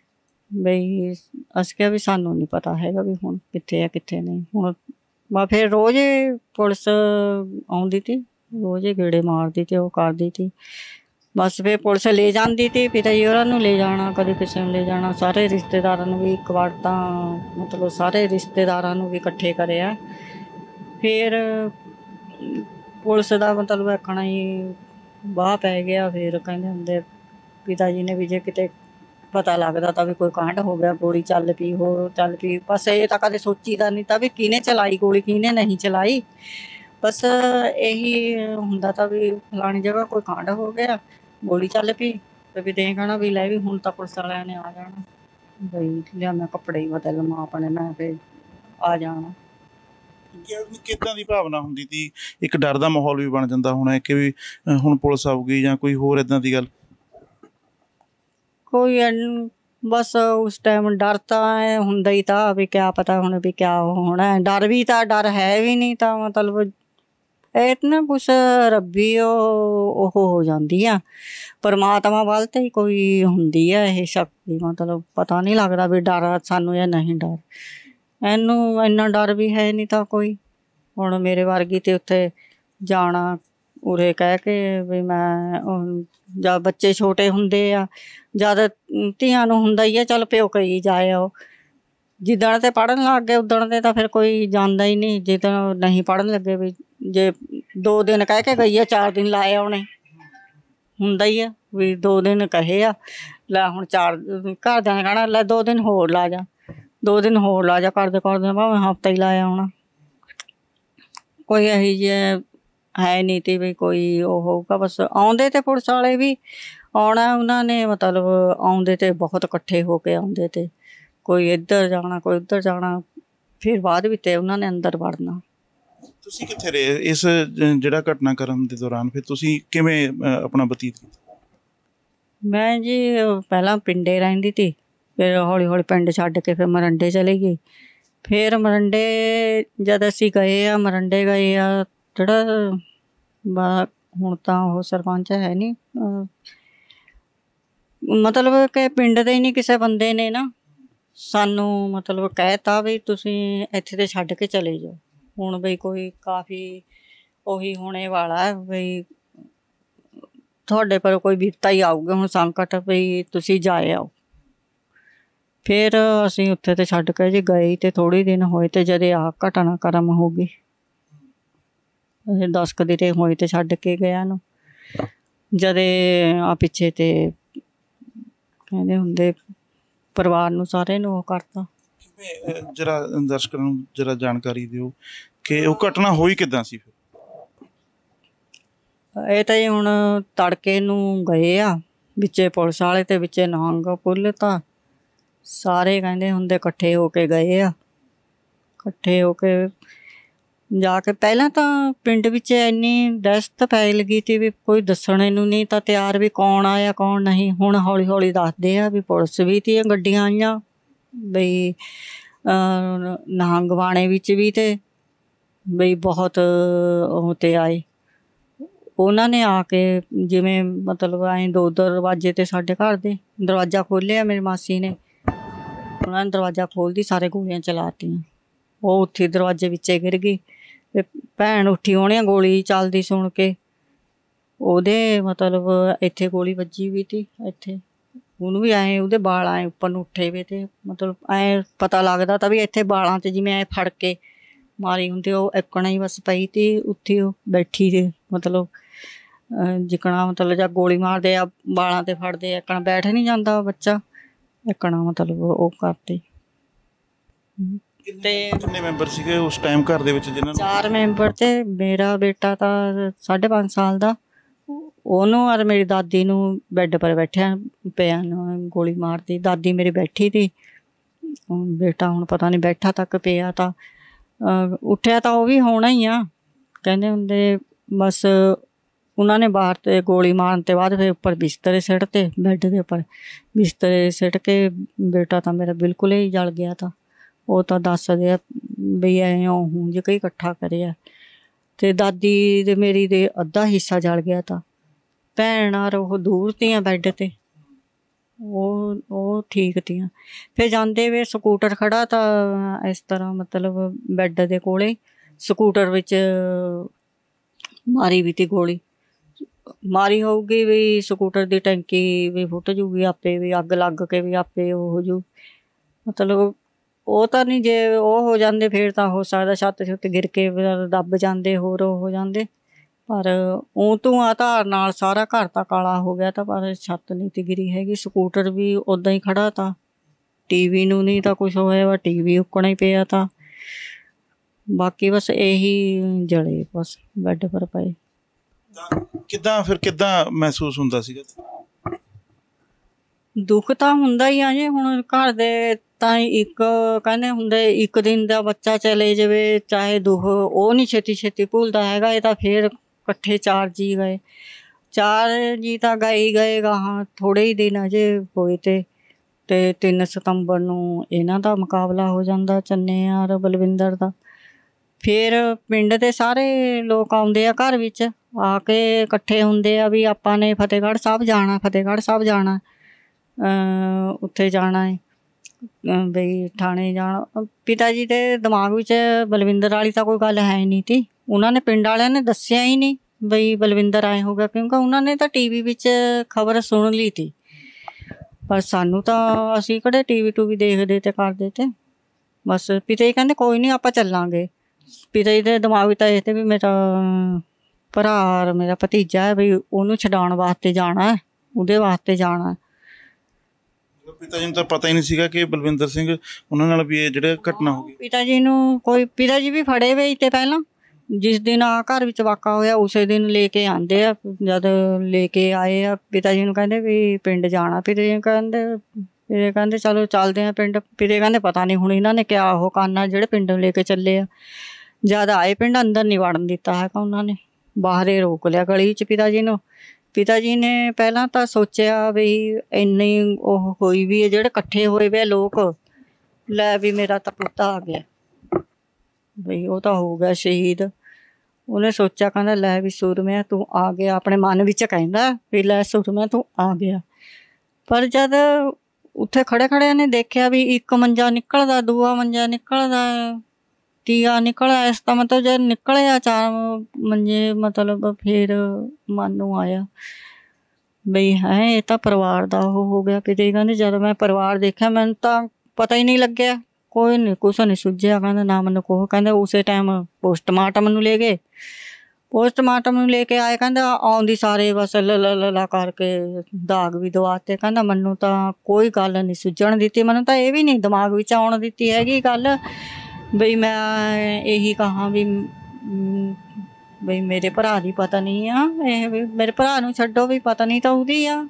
ਬਈ ਅਸੀਂ ਕਿਹਾ ਵੀ ਸਾਨੂੰ ਨਹੀਂ ਪਤਾ ਹੈਗਾ ਵੀ ਹੁਣ ਕਿੱਥੇ ਆ ਕਿੱਥੇ ਨਹੀਂ। ਹੁਣ ਮੈਂ ਫਿਰ ਰੋਜ਼ ਪੁਲਿਸ ਆਉਂਦੀ ਤੀ, ਰੋਜ਼ ਗੇੜੇ ਮਾਰਦੀ ਤੇ ਉਹ ਕਰਦੀ ਤੀ, ਬਸ ਫਿਰ ਪੁਲਿਸ ਲੈ ਜਾਂਦੀ ਤੀ, ਪਿਤਾ ਜੀ ਹੋਰਾਂ ਨੂੰ ਲੈ ਜਾਣਾ, ਕਦੇ ਕਿਸੇ ਨੂੰ ਲੈ ਜਾਣਾ, ਸਾਰੇ ਰਿਸ਼ਤੇਦਾਰਾਂ ਨੂੰ ਵੀ ਇੱਕ ਵਾਰ ਤਾਂ ਮਤਲਬ ਸਾਰੇ ਰਿਸ਼ਤੇਦਾਰਾਂ ਨੂੰ ਵੀ ਇਕੱਠੇ ਕਰਿਆ। ਫਿਰ ਪੁਲਿਸ ਦਾ ਮਤਲਬ ਆਖਣਾ ਹੀ ਬਾਹ ਪੈ ਗਿਆ। ਫਿਰ ਕਹਿੰਦੇ ਹੁੰਦੇ ਪਿਤਾ ਜੀ ਨੇ ਵੀ ਜੇ ਕਿਤੇ ਪਤਾ ਲੱਗਦਾ ਤਾਂ ਵੀ ਕੋਈ ਕਾਂਡ ਹੋ ਗਿਆ, ਗੋਲੀ ਚੱਲ ਪਈ, ਹੋਰ ਚੱਲ ਪਈ, ਬਸ ਇਹ ਤਾਂ ਕਦੇ ਸੋਚੀਦਾ ਨਹੀਂ ਤਾਂ ਵੀ ਕਿਹਨੇ ਚਲਾਈ ਗੋਲੀ, ਕਿਹਨੇ ਨਹੀਂ ਚਲਾਈ, ਬਸ ਇਹੀ ਹੁੰਦਾ ਤਾਂ ਵੀ ਫਲਾਣੀ ਜਗ੍ਹਾ ਕੋਈ ਕਾਂਡ ਹੋ ਗਿਆ, ਗੋਲੀ ਚੱਲ ਪਈ, ਤੇ ਵੀ ਦੇ ਕਹਿਣਾ ਵੀ ਲੈ ਵੀ ਹੁਣ ਤਾਂ ਪੁਲਿਸ ਵਾਲਿਆਂ ਨੇ ਆ ਜਾਣਾ, ਬਈ ਲਿਆ ਮੈਂ ਕੱਪੜੇ ਹੀ ਬਦਲ ਲਵਾਂ ਆਪਣੇ, ਮੈਂ ਫਿਰ ਆ ਜਾਣਾ। ਕਿੱਦਾਂ ਦੀ ਭਾਵਨਾ ਹੁੰਦੀ ਤੀ? ਇੱਕ ਡਰ ਦਾ ਮਾਹੌਲ ਵੀ ਬਣ ਜਾਂਦਾ ਹੋਣਾ ਕਿ ਵੀ ਅ, ਹੁਣ ਪੁਲਿਸ ਆਊਗੀ ਜਾਂ ਕੋਈ ਹੋਰ ਏਦਾਂ ਦੀ ਗੱਲ? ਕੋਈ ਐਨ- ਬਸ ਉਸ ਟਾਈਮ ਡਰ ਤਾਂ ਐਂ ਹੁੰਦਾ ਹੀ ਤਾਂ ਵੀ ਕਿਆ ਪਤਾ ਹੁਣ ਵੀ ਕਿਆ ਹੋਣਾ, ਡਰ ਵੀ ਤਾਂ ਡਰ ਹੈ ਵੀ ਨਹੀਂ, ਤਾਂ ਮਤਲਬ ਇਹ ਨਾ ਕੁਛ ਰੱਬੀ ਉਹ ਉਹ ਹੋ ਜਾਂਦੀ ਆ, ਪਰਮਾਤਮਾ ਵੱਲ ਤੇ ਹੀ ਕੋਈ ਹੁੰਦੀ ਆ ਇਹ ਸ਼ਕਤੀ, ਮਤਲਬ ਪਤਾ ਨਹੀਂ ਲੱਗਦਾ ਵੀ ਡਰ ਸਾਨੂੰ ਜਾਂ ਨਹੀਂ ਡਰ, ਇਹਨੂੰ ਇੰਨਾ ਡਰ ਵੀ ਹੈ ਨਹੀਂ ਤਾਂ ਕੋਈ। ਹੁਣ ਮੇਰੇ ਵਰਗੀ ਤੇ ਉੱਥੇ ਜਾਣਾ ਉਰੇ ਕਹਿ ਕੇ ਵੀ ਮੈਂ ਅਮ, ਜਦ ਬੱਚੇ ਛੋਟੇ ਹੁੰਦੇ ਆ, ਜਦ ਧੀਆਂ ਨੂੰ ਹੁੰਦਾ ਹੀ ਆ ਚੱਲ ਪਿਓ ਕਹੀ ਜਾਏ ਆਓ, ਜਿੱਦਣ ਤੇ ਪੜ੍ਹਨ ਲੱਗ ਗਏ ਉਦਣ ਤੇ ਤਾਂ ਫਿਰ ਕੋਈ ਜਾਂਦਾ ਹੀ ਨਹੀਂ, ਜਿੱਦਣ ਨਹੀਂ ਪੜ੍ਹਨ ਲੱਗੇ ਵੀ ਜੇ ਦੋ ਦਿਨ ਕਹਿ ਕੇ ਗਈ ਆ ਚਾਰ ਦਿਨ ਲਾਏ ਆਉਣੇ, ਹੁੰਦਾ ਹੀ ਆ ਵੀ ਦੋ ਦਿਨ ਕਹੇ ਆ ਲੈ ਹੁਣ ਚਾਰ, ਘਰਦਿਆਂ ਨੇ ਕਹਿਣਾ ਲੈ ਦੋ ਦਿਨ ਹੋਰ ਲਾ ਜਾ, ਦੋ ਦਿਨ ਹੋਰ ਲਾ ਜਾ, ਕਰਦੇ ਕਰਦੇ ਭਾਵੇਂ ਹਫ਼ਤਾ ਹੀ ਲਾਇਆ ਆਉਣਾ। ਕੋਈ ਇਹੀ ਜਿਹੇ ਹੈ ਨਹੀਂ ਤੀ ਵੀ ਕੋਈ ਉਹ ਹੋਊਗਾ, ਬਸ ਆਉਂਦੇ ਤੇ ਪੁਲਿਸ ਵਾਲੇ ਵੀ ਆਉਣਾ, ਉਹਨਾਂ ਨੇ ਮਤਲਬ ਆਉਂਦੇ ਤੇ ਬਹੁਤ ਇਕੱਠੇ ਹੋ ਕੇ ਆਉਂਦੇ ਤੇ, ਕੋਈ ਇੱਧਰ ਜਾਣਾ ਕੋਈ ਉੱਧਰ ਜਾਣਾ, ਫਿਰ ਬਾਅਦ ਵਿੱਚ ਤੇ ਉਹਨਾਂ ਨੇ ਅੰਦਰ ਵੜਨਾ। ਤੁਸੀਂ ਕਿੱਥੇ ਰਹੇ ਇਸ ਜ- ਜਿਹੜਾ ਘਟਨਾਕ੍ਰਮ ਦੇ ਦੌਰਾਨ? ਫਿਰ ਤੁਸੀਂ ਕਿਵੇਂ ਅ, ਆਪਣਾ ਬਤੀਤ ਕੀਤਾ? ਮੈਂ ਜੀ ਪਹਿਲਾਂ ਪਿੰਡੇ ਰਹਿੰਦੀ ਤੀ, ਫਿਰ ਹੌਲੀ ਹੌਲੀ ਪਿੰਡ ਛੱਡ ਕੇ ਫਿਰ ਮਰੰਡੇ ਚਲੇ ਗਈ। ਫਿਰ ਮਰੰਡੇ ਜਦ ਅਸੀਂ ਗਏ ਆ, ਮਰੰਡੇ ਗਏ ਆ ਜਿਹੜਾ ਬਾ ਹੁਣ ਤਾਂ ਉਹ ਸਰਪੰਚ ਹੈ ਨਹੀਂ, ਅਹ ਮਤਲਬ ਕਿ ਪਿੰਡ ਦੇ ਹੀ ਨਹੀਂ ਕਿਸੇ ਬੰਦੇ ਨੇ ਨਾ ਸਾਨੂੰ ਮਤਲਬ ਕਹਿ ਤਾ ਵੀ ਤੁਸੀਂ ਇੱਥੇ ਤੇ ਛੱਡ ਕੇ ਚਲੇ ਜਾਓ, ਹੁਣ ਬਈ ਕੋਈ ਕਾਫੀ ਉਹੀ ਹੋਣੇ ਵਾਲਾ ਹੈ, ਬਈ ਤੁਹਾਡੇ ਪਰ ਕੋਈ ਬਿਪਤਾ ਹੀ ਆਊਗਾ ਹੁਣ ਸੰਕਟ, ਬਈ ਤੁਸੀਂ ਜਾਏ ਆਓ। ਫਿਰ ਅਸੀਂ ਉੱਥੇ ਤੇ ਛੱਡ ਕੇ ਜੀ ਗਏ ਤੇ ਥੋੜ੍ਹੇ ਦਿਨ ਹੋਏ ਤੇ ਜਦੇ ਆਹ ਘਟਨਾਕ੍ਰਮ ਹੋ ਗਈ, ਦਸ ਕੁ ਦਿਨ ਹੋਏ ਤੇ ਛੱਡ ਕੇ ਗਿਆ ਨੂੰ, ਜਦੇ ਆ ਪਿੱਛੇ ਤੇ ਕਹਿੰਦੇ ਹੁੰਦੇ ਪਰਿਵਾਰ ਨੂੰ ਸਾਰੇ ਨੂੰ ਉਹ ਕਰਤਾ। ਕਿਵੇਂ ਅ, ਜਰਾ ਦਰਸ਼ਕਾਂ ਨੂੰ ਜਰਾ ਜਾਣਕਾਰੀ ਦਿਓ ਕਿ ਉਹ ਘਟਨਾ ਹੋਈ ਕਿੱਦਾਂ ਸੀ ਫਿਰ? ਇਹ ਤਾਂ ਜੀ ਹੁਣ ਤੜਕੇ ਨੂੰ ਗਏ ਆ, ਵਿੱਚੇ ਪੁਲਿਸ ਵਾਲੇ ਤੇ ਵਿੱਚੇ ਨਹੰਗ ਪੁੱਲ, ਤਾਂ ਸਾਰੇ ਕਹਿੰਦੇ ਹੁੰਦੇ ਇਕੱਠੇ ਹੋ ਕੇ ਗਏ ਆ, ਇਕੱਠੇ ਹੋ ਕੇ ਜਾ ਕੇ ਪਹਿਲਾਂ ਤਾਂ ਪਿੰਡ ਵਿੱਚ ਇੰਨੀ ਦਹਿਸ਼ਤ ਫੈਲ ਗਈ ਸੀ ਵੀ ਕੋਈ ਦੱਸਣੇ ਨੂੰ ਨਹੀਂ ਤਾਂ ਤਿਆਰ ਵੀ ਕੌਣ ਆਇਆ ਕੌਣ ਨਹੀਂ। ਹੁਣ ਹੌਲੀ ਹੌਲੀ ਦੱਸਦੇ ਆ ਵੀ ਪੁਲਿਸ ਵੀ ਤੀ, ਗੱਡੀਆਂ ਆਈਆਂ, ਬਈ ਨਹੰਗ ਬਾਣੇ ਵਿੱਚ ਵੀ ਤੇ ਬਈ ਬਹੁਤ ਉਹ ਤੇ ਆਏ, ਉਹਨਾਂ ਨੇ ਆ ਕੇ ਜਿਵੇਂ ਮਤਲਬ ਐਂ ਦੋ ਦਰਵਾਜ਼ੇ ਤੇ ਸਾਡੇ ਘਰ ਦੇ ਦਰਵਾਜ਼ਾ ਖੋਲ੍ਹਿਆ ਮੇਰੀ ਮਾਸੀ ਨੇ, ਉਹਨਾਂ ਨੇ ਦਰਵਾਜ਼ਾ ਖੋਲ੍ਹਦੀ ਸਾਰੇ ਗੋਲੀਆਂ ਚਲਾਤੀਆਂ। ਉਹ ਉੱਥੇ ਦਰਵਾਜ਼ੇ ਵਿੱਚੇ ਗਿਰ ਗਈ ਤੇ ਭੈਣ ਉੱਠੀ ਹੋਣੀ ਗੋਲੀ ਚੱਲਦੀ ਸੁਣ ਕੇ। ਉਹਦੇ ਮਤਲਬ ਇੱਥੇ ਗੋਲੀ ਵੱਜੀ ਵੀ ਤੀ, ਇੱਥੇ ਉਹਨੂੰ ਵੀ ਐਂ ਉਹਦੇ ਵਾਲ ਐਂ ਉੱਪਰ ਨੂੰ ਉੱਠੇ ਵੇ ਤੇ ਮਤਲਬ ਐਂ ਪਤਾ ਲੱਗਦਾ ਤਾਂ ਵੀ ਇੱਥੇ ਵਾਲਾਂ 'ਚ ਜਿਵੇਂ ਐਂ ਫੜ ਕੇ ਮਾਰੀ ਹੁੰਦੀ। ਉਹ ਇੱਕਣਾ ਹੀ ਬਸ ਪਈ ਤੀ ਉੱਥੇ, ਉਹ ਬੈਠੀ ਤੇ ਮਤਲਬ ਜਿਕਣਾ ਮਤਲਬ ਜਾਂ ਗੋਲੀ ਮਾਰਦੇ ਆ ਵਾਲਾਂ 'ਤੇ ਫੜਦੇ ਆ ਇੱਕਣਾ ਬੈਠ ਨਹੀਂ ਜਾਂਦਾ ਬੱਚਾ, ਇੱਕਣਾ ਮਤਲਬ ਉਹ ਕਰਦੇ। ਤੇ ਕਿੰਨੇ ਮੈਂਬਰ ਸੀਗੇ ਉਸ ਟਾਈਮ ਘਰ ਦੇ ਵਿੱਚ ਜਿਹਨਾਂ ਨੂੰ? ਚਾਰ ਮੈਂਬਰ ਤੇ ਮੇਰਾ ਬੇਟਾ ਤਾਂ ਸਾਢੇ ਪੰਜ ਸਾਲ ਦਾ, ਉਹਨੂੰ ਔਰ ਮੇਰੀ ਦਾਦੀ ਨੂੰ ਬੈੱਡ ਪਰ ਬੈਠਿਆ ਪਿਆ ਨੂੰ ਗੋਲੀ ਮਾਰਦੀ। ਦਾਦੀ ਮੇਰੀ ਬੈਠੀ ਤੀ, ਬੇਟਾ ਹੁਣ ਪਤਾ ਨਹੀਂ ਬੈਠਾ ਤੱਕ ਪਿਆ ਤਾਂ ਉੱਠਿਆ ਤਾਂ ਉਹ ਵੀ ਹੋਣਾ ਹੀ ਆ। ਕਹਿੰਦੇ ਹੁੰਦੇ ਬਸ ਉਹਨਾਂ ਨੇ ਬਾਹਰ 'ਤੇ ਗੋਲੀ ਮਾਰਨ ਤੋਂ ਬਾਅਦ ਫਿਰ ਉੱਪਰ ਬਿਸਤਰੇ ਸਿੱਟ ਤੇ, ਬੈੱਡ ਦੇ ਉੱਪਰ ਬਿਸਤਰੇ ਸਿੱਟ ਕੇ ਬੇਟਾ ਤਾਂ ਮੇਰਾ ਬਿਲਕੁਲ ਹੀ ਜਲ ਗਿਆ। ਤਾਂ ਉਹ ਤਾਂ ਦੱਸਦੇ ਆ ਬਈ ਐਂ ਉਹ ਜੇ ਕਈ ਇਕੱਠਾ ਕਰਿਆ ਅਤੇ ਦਾਦੀ ਦੇ ਮੇਰੀ ਦੇ ਅੱਧਾ ਹਿੱਸਾ ਜਲ ਗਿਆ। ਤਾਂ ਭੈਣ ਔਰ ਉਹ ਦੂਰ ਤੀਆਂ ਬੈੱਡ 'ਤੇ, ਉਹ ਉਹ ਠੀਕ ਤੀਆਂ। ਫਿਰ ਜਾਂਦੇ ਵੇ ਸਕੂਟਰ ਖੜ੍ਹਾ ਤਾਂ ਇਸ ਤਰ੍ਹਾਂ ਮਤਲਬ ਬੈੱਡ ਦੇ ਕੋਲ ਸਕੂਟਰ ਵਿੱਚ ਮਾਰੀ ਵੀ ਤੀ ਗੋਲੀ। ਮਾਰੀ ਹੋਊਗੀ ਵੀ ਸਕੂਟਰ ਦੀ ਟੈਂਕੀ ਵੀ ਫੁੱਟ ਜੂਗੀ ਆਪੇ, ਵੀ ਅੱਗ ਲੱਗ ਕੇ ਵੀ ਆਪੇ ਉਹ ਹੋ ਜੂ। ਮਤਲਬ ਉਹ ਤਾਂ ਨਹੀਂ, ਜੇ ਉਹ ਹੋ ਜਾਂਦੇ ਫਿਰ ਤਾਂ ਹੋ ਸਕਦਾ ਛੱਤ ਛੁੱਤ ਗਿਰ ਕੇ ਦੱਬ ਜਾਂਦੇ, ਹੋਰ ਉਹ ਹੋ ਜਾਂਦੇ। ਪਰ ਉਹ ਧੂੰਆਂ ਧਾਰ ਨਾਲ ਸਾਰਾ ਘਰ ਤਾਂ ਕਾਲਾ ਹੋ ਗਿਆ। ਤਾਂ ਪਰ ਛੱਤ ਨਹੀਂ ਤੀ ਗਿਰੀ ਹੈਗੀ, ਸਕੂਟਰ ਵੀ ਉੱਦਾਂ ਹੀ ਖੜ੍ਹਾ। ਤਾਂ ਟੀ ਵੀ ਨੂੰ ਨਹੀਂ ਤਾਂ ਕੁਛ ਹੋਇਆ ਵਾ, ਟੀ ਵੀ ਉੱਕਣਾ ਹੀ ਪਿਆ। ਤਾਂ ਬਾਕੀ ਬਸ ਇਹੀ ਜਲੇ ਬਸ ਬੈੱਡ ਪਰ ਪਏ। ਕਿੱਦਾਂ ਫਿਰ ਕਿੱਦਾਂ ਮਹਿਸੂਸ ਹੁੰਦਾ ਸੀਗਾ? ਦੁੱਖ ਤਾਂ ਹੁੰਦਾ ਹੀ ਆ ਜੀ। ਹੁਣ ਘਰ ਦੇ ਤਾਂ ਇੱਕ ਕਹਿੰਦੇ ਹੁੰਦੇ ਇੱਕ ਦਿਨ ਦਾ ਬੱਚਾ ਚਲੇ ਜਾਵੇ ਚਾਹੇ ਦੁੱਖ ਉਹ ਨਹੀਂ ਛੇਤੀ ਛੇਤੀ ਭੁੱਲਦਾ ਹੈਗਾ। ਇਹ ਤਾਂ ਫਿਰ ਇਕੱਠੇ ਚਾਰ ਜੀ ਗਏ, ਚਾਰ ਜੀ ਤਾਂ ਗਏ ਹੀ ਗਏ ਗਾਹਾਂ ਥੋੜ੍ਹੇ ਹੀ ਦਿਨ ਅਜੇ ਹੋਏ ਤੇ ਅਤੇ ਤਿੰਨ ਸਤੰਬਰ ਨੂੰ ਇਹਨਾਂ ਦਾ ਮੁਕਾਬਲਾ ਹੋ ਜਾਂਦਾ ਚੰਨੇ ਔਰ ਬਲਵਿੰਦਰ ਦਾ। ਫਿਰ ਪਿੰਡ ਦੇ ਸਾਰੇ ਲੋਕ ਆਉਂਦੇ ਆ ਘਰ ਵਿੱਚ ਆ ਕੇ ਇਕੱਠੇ ਹੁੰਦੇ ਆ ਵੀ ਆਪਾਂ ਨੇ ਫਤਿਹਗੜ੍ਹ ਸਾਹਿਬ ਜਾਣਾ, ਫਤਿਹਗੜ੍ਹ ਸਾਹਿਬ ਜਾਣਾ, ਉੱਥੇ ਜਾਣਾ ਹੈ ਬਈ ਥਾਣੇ ਜਾਣਾ। ਪਿਤਾ ਜੀ ਦੇ ਦਿਮਾਗ ਵਿੱਚ ਬਲਵਿੰਦਰ ਵਾਲੀ ਤਾਂ ਕੋਈ ਗੱਲ ਹੈ ਨਹੀਂ ਤੀ। ਉਹਨਾਂ ਨੇ ਪਿੰਡ ਵਾਲਿਆਂ ਨੇ ਦੱਸਿਆ ਹੀ ਨਹੀਂ ਬਈ ਬਲਵਿੰਦਰ ਆਏ ਹੋ ਗਿਆ, ਕਿਉਂਕਿ ਉਹਨਾਂ ਨੇ ਤਾਂ ਟੀ ਵੀ ਵਿੱਚ ਖਬਰ ਸੁਣ ਲਈ ਤੀ। ਪਰ ਸਾਨੂੰ ਤਾਂ ਅਸੀਂ ਕਿਹੜੇ ਟੀ ਵੀ ਟੂ ਵੀ ਦੇਖਦੇ ਤੇ ਕਰਦੇ ਤੇ। ਬਸ ਪਿਤਾ ਜੀ ਕਹਿੰਦੇ ਕੋਈ ਨਹੀਂ ਆਪਾਂ ਚੱਲਾਂਗੇ। ਪਿਤਾ ਜੀ ਦੇ ਦਿਮਾਗ ਵਿੱਚ ਤਾਂ ਇਹ ਤੇ ਵੀ ਮੇਰਾ ਭਰਾ ਮੇਰਾ ਭਤੀਜਾ ਹੈ ਬਈ ਉਹਨੂੰ ਛਡਾਉਣ ਵਾਸਤੇ ਜਾਣਾ, ਉਹਦੇ ਵਾਸਤੇ ਜਾਣਾ। ਪਿਤਾ ਜੀ ਨੂੰ ਤਾਂ ਪਤਾ ਹੀ ਨਹੀਂ ਸੀਗਾ ਕਿ ਬਲਵਿੰਦਰ ਸਿੰਘ ਉਹਨਾਂ ਨਾਲ ਵੀ ਇਹ ਜਿਹੜੇ ਘਟਨਾ ਹੋ ਗਈ? ਪਿਤਾ ਜੀ ਨੂੰ ਕੋਈ, ਪਿਤਾ ਜੀ ਵੀ ਫੜੇ ਵੇ ਤੇ ਪਹਿਲਾਂ ਜਿਸ ਦਿਨ ਆ ਘਰ ਵਿੱਚ ਵਾਕਾ ਹੋਇਆ ਉਸੇ ਦਿਨ ਲੈ ਕੇ ਆਉਂਦੇ ਆ। ਜਦ ਲੈ ਕੇ ਆਏ ਆ ਪਿਤਾ ਜੀ ਨੂੰ ਕਹਿੰਦੇ ਵੀ ਪਿੰਡ ਜਾਣਾ। ਪਿਤਾ ਜੀ ਕਹਿੰਦੇ ਪਿਤਾ ਕਹਿੰਦੇ ਚਲੋ ਚੱਲਦੇ ਆ ਪਿੰਡ। ਪਿਤਾ ਕਹਿੰਦੇ ਪਤਾ ਨਹੀਂ ਹੁਣ ਇਹਨਾਂ ਨੇ ਕਿਆ ਉਹ ਕਰਨਾ ਜਿਹੜੇ ਪਿੰਡ ਲੈ ਕੇ ਚੱਲੇ ਆ। ਜਦ ਆਏ ਪਿੰਡ ਅੰਦਰ ਨਹੀਂ ਵੜਨ ਦਿੱਤਾ ਹੈਗਾ ਉਹਨਾਂ ਨੇ, ਬਾਹਰੇ ਰੋਕ ਲਿਆ ਗਲੀ 'ਚ ਪਿਤਾ ਜੀ ਨੂੰ। ਪਿਤਾ ਜੀ ਨੇ ਪਹਿਲਾਂ ਤਾਂ ਸੋਚਿਆ ਵੀ ਇੰਨੀ ਉਹ ਹੋਈ ਵੀ ਹੈ ਜਿਹੜੇ ਇਕੱਠੇ ਹੋਏ ਵੇ ਲੋਕ, ਲੈ ਵੀ ਮੇਰਾ ਤਾਂ ਪੁੱਤ ਆ ਗਿਆ ਬਈ ਉਹ ਤਾਂ ਹੋ ਗਿਆ ਸ਼ਹੀਦ। ਉਹਨੇ ਸੋਚਿਆ ਕਹਿੰਦਾ ਲੈ ਵੀ ਸੂਰਮਿਆ ਤੂੰ ਆ ਗਿਆ, ਆਪਣੇ ਮਨ ਵਿੱਚ ਕਹਿੰਦਾ ਵੀ ਲੈ ਸੂਰਮਿਆ ਤੂੰ ਆ ਗਿਆ। ਪਰ ਜਦ ਉੱਥੇ ਖੜੇ ਖੜਿਆਂ ਨੇ ਦੇਖਿਆ ਵੀ ਇੱਕ ਮੰਜਾ ਨਿਕਲਦਾ, ਦੂਆ ਮੰਜਾ ਨਿਕਲਦਾ, ਤੀਆ ਨਿਕਲਿਆ, ਇਸ ਦਾ ਮਤਲਬ ਜਦ ਨਿਕਲਿਆ ਚਾਰ ਮੰਜੇ ਮਤਲਬ ਫਿਰ ਮਨ ਨੂੰ ਆਇਆ ਬਈ ਹੈ ਇਹ ਤਾਂ ਪਰਿਵਾਰ ਦਾ ਉਹ ਹੋ ਗਿਆ। ਕਿਤੇ ਕਹਿੰਦੇ ਜਦੋਂ ਮੈਂ ਪਰਿਵਾਰ ਦੇਖਿਆ ਮੈਨੂੰ ਤਾਂ ਪਤਾ ਹੀ ਨਹੀਂ ਲੱਗਿਆ, ਕੋਈ ਨਹੀਂ ਕੁਛ ਨਹੀਂ ਸੁੱਝਿਆ। ਕਹਿੰਦਾ ਨਾ ਮੈਨੂੰ ਕੋਹ, ਕਹਿੰਦਾ ਉਸੇ ਟਾਈਮ ਪੋਸਟਮਾਰਟਮ ਨੂੰ ਲੈ ਗਏ। ਪੋਸਟਮਾਰਟਮ ਨੂੰ ਲੈ ਕੇ ਆਏ, ਕਹਿੰਦਾ ਆਉਂਦੀ ਸਾਰੇ ਬਸ ਲ ਲਾ ਕਰਕੇ ਦਾਗ ਵੀ ਦਵਾਤੇ। ਕਹਿੰਦਾ ਮੈਨੂੰ ਤਾਂ ਕੋਈ ਗੱਲ ਨਹੀਂ ਸੁੱਝਣ ਦਿੱਤੀ, ਮੈਨੂੰ ਤਾਂ ਇਹ ਵੀ ਨਹੀਂ ਦਿਮਾਗ ਵਿੱਚ ਆਉਣ ਦਿੱਤੀ ਹੈਗੀ ਗੱਲ ਬਈ ਮੈਂ ਇਹੀ ਕਹਾਂ ਵੀ ਬਈ ਮੇਰੇ ਭਰਾ ਦੀ ਪਤਾ ਨਹੀਂ ਆ ਇਹ, ਵੀ ਮੇਰੇ ਭਰਾ ਨੂੰ ਛੱਡੋ ਵੀ ਪਤਾ ਨਹੀਂ ਤਾਂ ਉਹਦੀ ਆ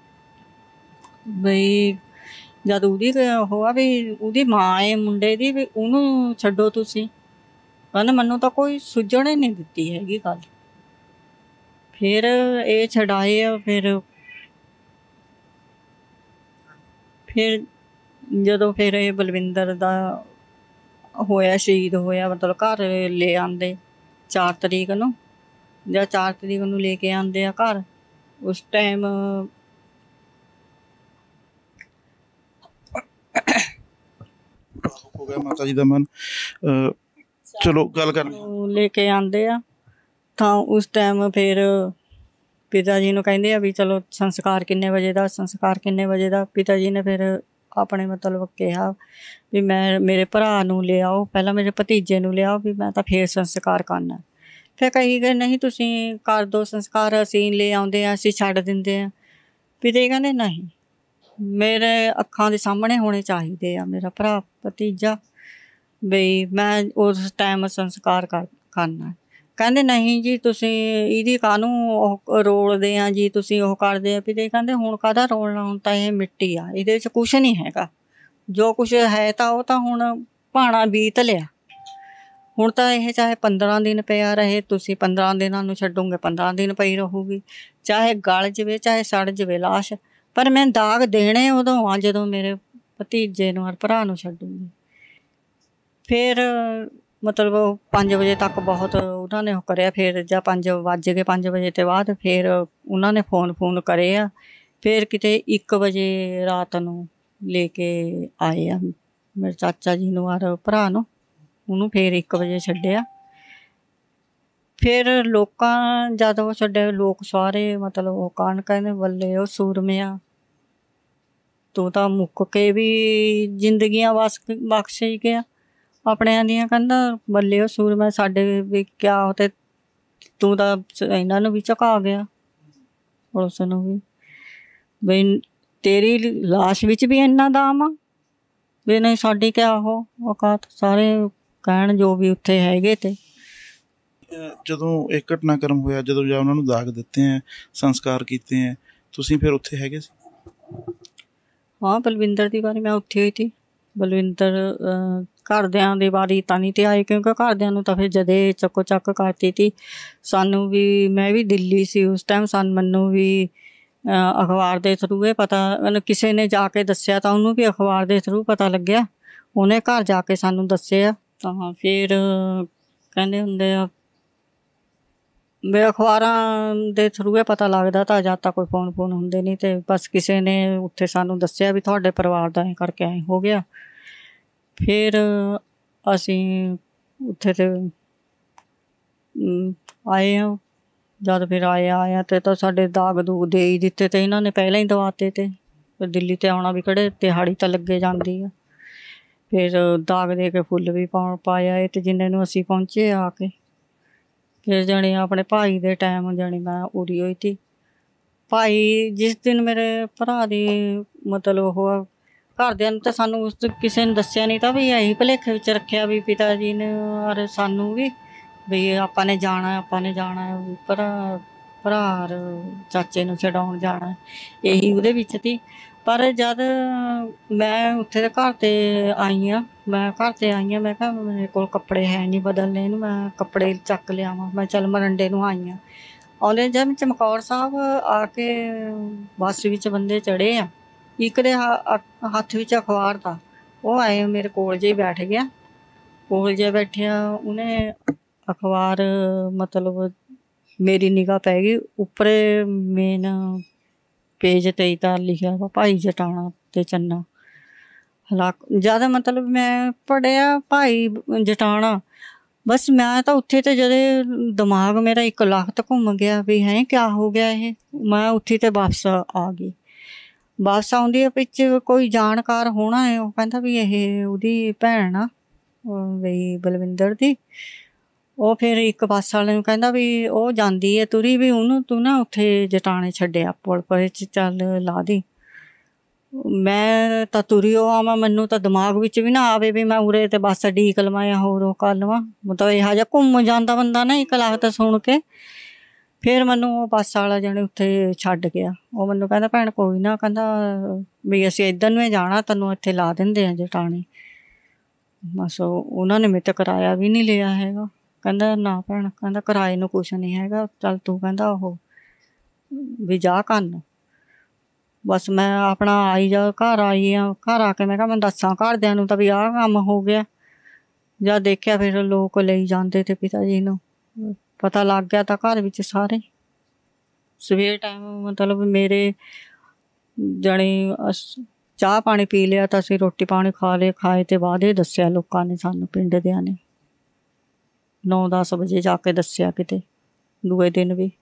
ਬਈ ਜਦ ਉਹਦੀ ਉਹ ਆ ਵੀ ਉਹਦੀ ਮਾਂ ਏ ਮੁੰਡੇ ਦੀ, ਵੀ ਉਹਨੂੰ ਛੱਡੋ ਤੁਸੀਂ। ਕਹਿੰਦਾ ਮੈਨੂੰ ਤਾਂ ਕੋਈ ਸੁੱਝਣ ਹੀ ਨਹੀਂ ਦਿੱਤੀ ਹੈਗੀ ਗੱਲ। ਫਿਰ ਇਹ ਛਡਾਏ ਆ। ਫਿਰ ਫਿਰ ਜਦੋਂ ਫਿਰ ਇਹ ਬਲਵਿੰਦਰ ਦਾ ਹੋਇਆ ਸ਼ਹੀਦ ਹੋਇਆ ਮਤਲਬ ਘਰ ਲੈ ਆਉਂਦੇ ਚਾਰ ਤਰੀਕ ਨੂੰ, ਜਾਂ ਚਾਰ ਤਰੀਕ ਨੂੰ ਲੈ ਕੇ ਆਉਂਦੇ ਆ ਘਰ। ਉਸ ਟਾਈਮ ਹੋ ਗਿਆ ਮਾਤਾ ਜੀ ਦਾ ਮਨ। ਅਹ ਚਲੋ ਗੱਲ ਕਰ ਲੈ ਕੇ ਆਉਂਦੇ ਆ ਤਾਂ ਉਸ ਟਾਈਮ ਫਿਰ ਪਿਤਾ ਜੀ ਨੂੰ ਕਹਿੰਦੇ ਆ ਵੀ ਚਲੋ ਸੰਸਕਾਰ ਕਿੰਨੇ ਵਜੇ ਦਾ, ਸੰਸਕਾਰ ਕਿੰਨੇ ਵਜੇ ਦਾ। ਪਿਤਾ ਜੀ ਨੇ ਫਿਰ ਆਪਣੇ ਮਤਲਬ ਕਿਹਾ ਵੀ ਮੈਂ ਮੇਰੇ ਭਰਾ ਨੂੰ ਲਿਆਓ, ਪਹਿਲਾਂ ਮੇਰੇ ਭਤੀਜੇ ਨੂੰ ਲਿਆਓ, ਵੀ ਮੈਂ ਤਾਂ ਫਿਰ ਸੰਸਕਾਰ ਕਰਨਾ। ਫਿਰ ਕਹੀ ਗਏ ਨਹੀਂ ਤੁਸੀਂ ਕਰ ਦਿਓ ਸੰਸਕਾਰ, ਅਸੀਂ ਲੈ ਆਉਂਦੇ ਹਾਂ, ਅਸੀਂ ਛੱਡ ਦਿੰਦੇ ਹਾਂ। ਪਿਤਾ ਜੀ ਕਹਿੰਦੇ ਨਹੀਂ, ਮੇਰੇ ਅੱਖਾਂ ਦੇ ਸਾਹਮਣੇ ਹੋਣੇ ਚਾਹੀਦੇ ਆ ਮੇਰਾ ਭਰਾ ਭਤੀਜਾ, ਬਈ ਮੈਂ ਉਸ ਟਾਈਮ ਸੰਸਕਾਰ ਕਰ ਕਰਨਾ। ਕਹਿੰਦੇ ਨਹੀਂ ਜੀ ਤੁਸੀਂ ਇਹਦੀ ਕਾਹਨੂੰ ਉਹ ਰੋਲਦੇ ਆ ਜੀ, ਤੁਸੀਂ ਉਹ ਕਰਦੇ ਆ। ਪਿਤਾ ਜੀ ਕਹਿੰਦੇ ਹੁਣ ਕਾਹਦਾ ਰੋਲਣਾ, ਹੁਣ ਤਾਂ ਇਹ ਮਿੱਟੀ ਆ, ਇਹਦੇ 'ਚ ਕੁਛ ਨਹੀਂ ਹੈਗਾ। ਜੋ ਕੁਛ ਹੈ ਤਾਂ ਉਹ ਤਾਂ ਹੁਣ ਭਾਣਾ ਬੀਤ ਲਿਆ, ਹੁਣ ਤਾਂ ਇਹ ਚਾਹੇ ਪੰਦਰਾਂ ਦਿਨ ਪਿਆ ਰਹੇ, ਤੁਸੀਂ ਪੰਦਰਾਂ ਦਿਨਾਂ ਨੂੰ ਛੱਡੋਗੇ ਪੰਦਰਾਂ ਦਿਨ ਪਈ ਰਹੂਗੀ, ਚਾਹੇ ਗਲ ਜਾਵੇ ਚਾਹੇ ਸੜ ਜਾਵੇ ਲਾਸ਼, ਪਰ ਮੈਂ ਦਾਗ ਦੇਣੇ ਉਦੋਂ ਆ ਜਦੋਂ ਮੇਰੇ ਭਤੀਜੇ ਨੂੰ ਔਰ ਭਰਾ ਨੂੰ ਛੱਡੂਗੀ। ਫਿਰ ਮਤਲਬ ਪੰਜ ਵਜੇ ਤੱਕ ਬਹੁਤ ਉਹਨਾਂ ਨੇ ਉਹ ਕਰਿਆ। ਫਿਰ ਜਾਂ ਪੰਜ ਵੱਜ ਗਏ, ਪੰਜ ਵਜੇ ਤੋਂ ਬਾਅਦ ਫਿਰ ਉਹਨਾਂ ਨੇ ਫੋਨ ਫੋਨ ਕਰੇ ਆ। ਫਿਰ ਕਿਤੇ ਇੱਕ ਵਜੇ ਰਾਤ ਨੂੰ ਲੈ ਕੇ ਆਏ ਆ ਮੇਰੇ ਚਾਚਾ ਜੀ ਨੂੰ ਔਰ ਭਰਾ ਨੂੰ, ਉਹਨੂੰ ਫਿਰ ਇੱਕ ਵਜੇ ਛੱਡਿਆ। ਫਿਰ ਲੋਕਾਂ ਜਦ ਉਹ ਛੱਡੇ, ਲੋਕ ਸਾਰੇ ਮਤਲਬ ਉਹ ਕਾਣ ਕਹਿੰਦੇ ਬੱਲੇ ਉਹ ਸੂਰਮਿਆ, ਤੂੰ ਤਾਂ ਮੁੱਕ ਕੇ ਵੀ ਜ਼ਿੰਦਗੀਆਂ ਬਸ ਬਖਸ਼ ਹੀ ਗਿਆ ਆਪਣਿਆਂ ਦੀਆਂ। ਕਹਿੰਦਾ ਬੱਲੇ ਉਹ ਸੂਰਮਾ, ਸਾਡੇ ਵੀ ਕਿਆ ਉਹ, ਤੇ ਤੂੰ ਤਾਂ ਇਹਨਾਂ ਨੂੰ ਵੀ ਝੁਕਾ ਗਿਆ, ਪੁਲਿਸ ਨੂੰ ਵੀ, ਬਈ ਤੇਰੀ ਲਾਸ਼ ਵਿੱਚ ਵੀ ਇੰਨਾ ਦਾਮ ਆ ਵੀ ਨਹੀਂ ਸਾਡੀ ਕਿਆ ਉਹ ਔਕਾਤ। ਸਾਰੇ ਕਹਿਣ ਜੋ ਵੀ ਉੱਥੇ ਹੈਗੇ ਤੇ। ਜਦੋਂ ਇਹ ਘਟਨਾਕ੍ਰਮ ਹੋਇਆ, ਜਦੋਂ ਜਾਂ ਉਹਨਾਂ ਨੂੰ ਦਾਗ ਦਿੱਤੇ ਹੈ, ਸੰਸਕਾਰ ਕੀਤੇ ਹੈ, ਤੁਸੀਂ ਫਿਰ ਉੱਥੇ ਹੈਗੇ ਸੀ? ਹਾਂ, ਬਲਵਿੰਦਰ ਦੀ ਵਾਰੀ ਮੈਂ ਉੱਥੇ ਹੋਈ ਸੀ। ਬਲਵਿੰਦਰ ਘਰਦਿਆਂ ਦੀ ਵਾਰੀ ਤਾਂ ਨਹੀਂ ਤੇ ਆਏ, ਕਿਉਂਕਿ ਘਰਦਿਆਂ ਨੂੰ ਤਾਂ ਫਿਰ ਜਦੇ ਚੱਕੋ ਚੱਕ ਕਰਤੀ ਤੀ। ਸਾਨੂੰ ਵੀ, ਮੈਂ ਵੀ ਦਿੱਲੀ ਸੀ ਉਸ ਟਾਈਮ, ਸਾਨੂੰ ਮੈਨੂੰ ਵੀ ਅਖਬਾਰ ਦੇ ਥਰੂ ਇਹ ਪਤਾ, ਕਿਸੇ ਨੇ ਜਾ ਕੇ ਦੱਸਿਆ ਤਾਂ ਉਹਨੂੰ ਵੀ ਅਖਬਾਰ ਦੇ ਥਰੂ ਪਤਾ ਲੱਗਿਆ, ਉਹਨੇ ਘਰ ਜਾ ਕੇ ਸਾਨੂੰ ਦੱਸਿਆ। ਤਾਂ ਫਿਰ ਕਹਿੰਦੇ ਹੁੰਦੇ ਆ ਵੀ ਅਖਬਾਰਾਂ ਦੇ ਥਰੂ ਇਹ ਪਤਾ ਲੱਗਦਾ, ਤਾਂ ਜਦ ਤੱਕ ਕੋਈ ਫੋਨ ਫੋਨ ਹੁੰਦੇ ਨਹੀਂ। ਅਤੇ ਬਸ ਕਿਸੇ ਨੇ ਉੱਥੇ ਸਾਨੂੰ ਦੱਸਿਆ ਵੀ ਤੁਹਾਡੇ ਪਰਿਵਾਰ ਦਾ ਐਂ ਕਰਕੇ ਐਂ ਹੋ ਗਿਆ। ਫਿਰ ਅਸੀਂ ਉੱਥੇ ਤੇ ਆਏ ਹਾਂ। ਜਦ ਫਿਰ ਆਏ ਆਇਆ ਅਤੇ ਤਾਂ ਸਾਡੇ ਦਾਗ ਦੂਗ ਦੇ ਹੀ ਦਿੱਤੇ, ਅਤੇ ਇਹਨਾਂ ਨੇ ਪਹਿਲਾਂ ਹੀ ਦਵਾਤੇ। ਅਤੇ ਫਿਰ ਦਿੱਲੀ 'ਤੇ ਆਉਣਾ ਵੀ ਕਿਹੜੇ ਦਿਹਾੜੀ ਤਾਂ ਲੱਗੇ ਜਾਂਦੀ ਆ। ਫਿਰ ਦਾਗ ਦੇ ਕੇ ਫੁੱਲ ਵੀ ਪਾ ਪਾਇਆ ਏ, ਅਤੇ ਜਿੰਨੇ ਨੂੰ ਅਸੀਂ ਪਹੁੰਚੇ ਆ ਕੇ। ਫਿਰ ਜਾਣੀ ਆਪਣੇ ਭਾਈ ਦੇ ਟਾਈਮ ਜਾਣੀ ਮੈਂ ਉਰੀ ਹੋਈ ਸੀ। ਭਾਈ ਜਿਸ ਦਿਨ ਮੇਰੇ ਭਰਾ ਦੀ ਮਤਲਬ ਉਹ ਘਰਦਿਆਂ ਨੂੰ ਤਾਂ ਸਾਨੂੰ ਉਸ ਕਿਸੇ ਨੇ ਦੱਸਿਆ ਨਹੀਂ, ਤਾਂ ਵੀ ਇਹੀ ਭੁਲੇਖੇ ਵਿੱਚ ਰੱਖਿਆ ਵੀ ਪਿਤਾ ਜੀ ਨੇ ਔਰ ਸਾਨੂੰ ਵੀ ਵੀ ਆਪਾਂ ਨੇ ਜਾਣਾ, ਆਪਾਂ ਨੇ ਜਾਣਾ ਭਰਾ ਭਰਾ ਔਰ ਚਾਚੇ ਨੂੰ ਛਡਾਉਣ ਜਾਣਾ, ਇਹੀ ਉਹਦੇ ਵਿੱਚ ਸੀ। ਪਰ ਜਦ ਮੈਂ ਉੱਥੇ ਦੇ ਘਰ 'ਤੇ ਆਈ ਹਾਂ, ਮੈਂ ਘਰ 'ਤੇ ਆਈ ਹਾਂ, ਮੈਂ ਕਿਹਾ ਮੇਰੇ ਕੋਲ ਕੱਪੜੇ ਹੈ ਨਹੀਂ ਬਦਲਣੇ ਨੂੰ, ਮੈਂ ਕੱਪੜੇ ਚੱਕ ਲਿਆਵਾਂ। ਮੈਂ ਚੱਲ ਮਰੰਡੇ ਨੂੰ ਆਈ ਹਾਂ। ਆਉਂਦੇ ਜਦ ਚਮਕੌਰ ਸਾਹਿਬ ਆ ਕੇ ਬੱਸ ਵਿੱਚ ਬੰਦੇ ਚੜ੍ਹੇ ਆ, ਇੱਕ ਦੇ ਹੱਥ ਵਿੱਚ ਅਖਬਾਰ ਤਾ, ਉਹ ਆਏ ਮੇਰੇ ਕੋਲ ਜੇ ਬੈਠ ਗਿਆ। ਕੋਲ ਜੇ ਬੈਠਿਆ, ਉਹਨੇ ਅਖਬਾਰ ਮਤਲਬ ਮੇਰੀ ਨਿਗਾਹ ਪੈ ਗਈ ਉੱਪਰੇ ਮੇਨ ਪੇਜ 'ਤੇ ਤਾਂ ਲਿਖਿਆ ਵਾ ਭਾਈ ਜਟਾਣਾ ਅਤੇ ਚੰਨਾ ਹਲਾਕ। ਜਦ ਮਤਲਬ ਮੈਂ ਪੜ੍ਹਿਆ ਭਾਈ ਜਟਾਣਾ, ਬਸ ਮੈਂ ਤਾਂ ਉੱਥੇ ਤੇ ਜਦੋਂ ਦਿਮਾਗ ਮੇਰਾ ਇੱਕ ਲੱਖਤ ਘੁੰਮ ਗਿਆ ਵੀ ਹੈ ਕਿਆ ਹੋ ਗਿਆ ਇਹ। ਮੈਂ ਉੱਥੇ ਤੇ ਵਾਪਸ ਆ ਗਈ। ਵਾਪਸ ਆਉਂਦੀ ਵਿੱਚ ਕੋਈ ਜਾਣਕਾਰ ਹੋਣਾ ਹੈ, ਉਹ ਕਹਿੰਦਾ ਵੀ ਇਹ ਉਹਦੀ ਭੈਣ ਆ ਬਈ ਬਲਵਿੰਦਰ ਦੀ। ਉਹ ਫਿਰ ਇੱਕ ਬੱਸ ਵਾਲੇ ਨੂੰ ਕਹਿੰਦਾ ਵੀ ਉਹ ਜਾਂਦੀ ਹੈ ਤੁਰੀ, ਵੀ ਉਹਨੂੰ ਤੂੰ ਨਾ ਉੱਥੇ ਜਟਾਣੇ ਛੱਡਿਆ ਪੁਲ ਪਰ 'ਚ ਚੱਲ ਲਾ ਦੀ। ਮੈਂ ਤਾਂ ਤੁਰੀ ਉਹ ਆਵਾਂ, ਮੈਨੂੰ ਤਾਂ ਦਿਮਾਗ ਵਿੱਚ ਵੀ ਨਾ ਆਵੇ ਵੀ ਮੈਂ ਉਰੇ ਤੇ ਬੱਸ ਡੀਕ ਲਵਾਂ ਜਾਂ ਹੋਰ ਉਹ ਕਰ ਲਵਾਂ। ਮਤਲਬ ਇਹੋ ਜਿਹਾ ਘੁੰਮ ਜਾਂਦਾ ਬੰਦਾ ਨਾ ਇੱਕ ਲੱਖਤ ਸੁਣ ਕੇ। ਫਿਰ ਮੈਨੂੰ ਉਹ ਬੱਸ ਵਾਲਾ ਜਾਣੀ ਉੱਥੇ ਛੱਡ ਗਿਆ। ਉਹ ਮੈਨੂੰ ਕਹਿੰਦਾ ਭੈਣ ਕੋਈ ਨਾ, ਕਹਿੰਦਾ ਵੀ ਅਸੀਂ ਇੱਧਰ ਨੂੰ ਹੀ ਜਾਣਾ, ਤੈਨੂੰ ਇੱਥੇ ਲਾ ਦਿੰਦੇ ਆ ਜਟਾਣੇ। ਬਸ ਉਹਨਾਂ ਨੇ ਮੇਰੇ ਤੋਂ ਕਿਰਾਇਆ ਵੀ ਨਹੀਂ ਲਿਆ ਹੈਗਾ। ਕਹਿੰਦਾ ਨਾ ਭੈਣ, ਕਹਿੰਦਾ ਕਿਰਾਏ ਨੂੰ ਕੁਛ ਨਹੀਂ ਹੈਗਾ, ਚੱਲ ਤੂੰ ਕਹਿੰਦਾ ਉਹ ਵੀ ਜਾ ਕਰਨ। ਬਸ ਮੈਂ ਆਪਣਾ ਆਈ ਜਾ ਘਰ ਆਈ ਹਾਂ। ਘਰ ਆ ਕੇ ਮੈਂ ਕਿਹਾ ਮੈਂ ਦੱਸਾਂ ਘਰਦਿਆਂ ਨੂੰ ਤਾਂ ਵੀ ਆਹ ਕੰਮ ਹੋ ਗਿਆ। ਜਦ ਦੇਖਿਆ ਫਿਰ ਲੋਕ ਲਈ ਜਾਂਦੇ ਤੇ ਪਿਤਾ ਜੀ ਨੂੰ ਪਤਾ ਲੱਗ ਗਿਆ ਤਾਂ ਘਰ ਵਿੱਚ ਸਾਰੇ ਸਵੇਰ ਟਾਈਮ ਮਤਲਬ ਮੇਰੇ ਜਾਣੀ ਚਾਹ ਪਾਣੀ ਪੀ ਲਿਆ ਤਾਂ ਅਸੀਂ ਰੋਟੀ ਪਾਣੀ ਖਾ ਲਏ। ਖਾਏ ਤੇ ਬਾਅਦ ਇਹ ਦੱਸਿਆ ਲੋਕਾਂ ਨੇ, ਸਾਨੂੰ ਪਿੰਡ ਦਿਆਂ ਨੇ ਨੌ ਦਸ ਵਜੇ ਜਾ ਕੇ ਦੱਸਿਆ ਕਿਤੇ ਦੂਏ ਦਿਨ ਵੀ।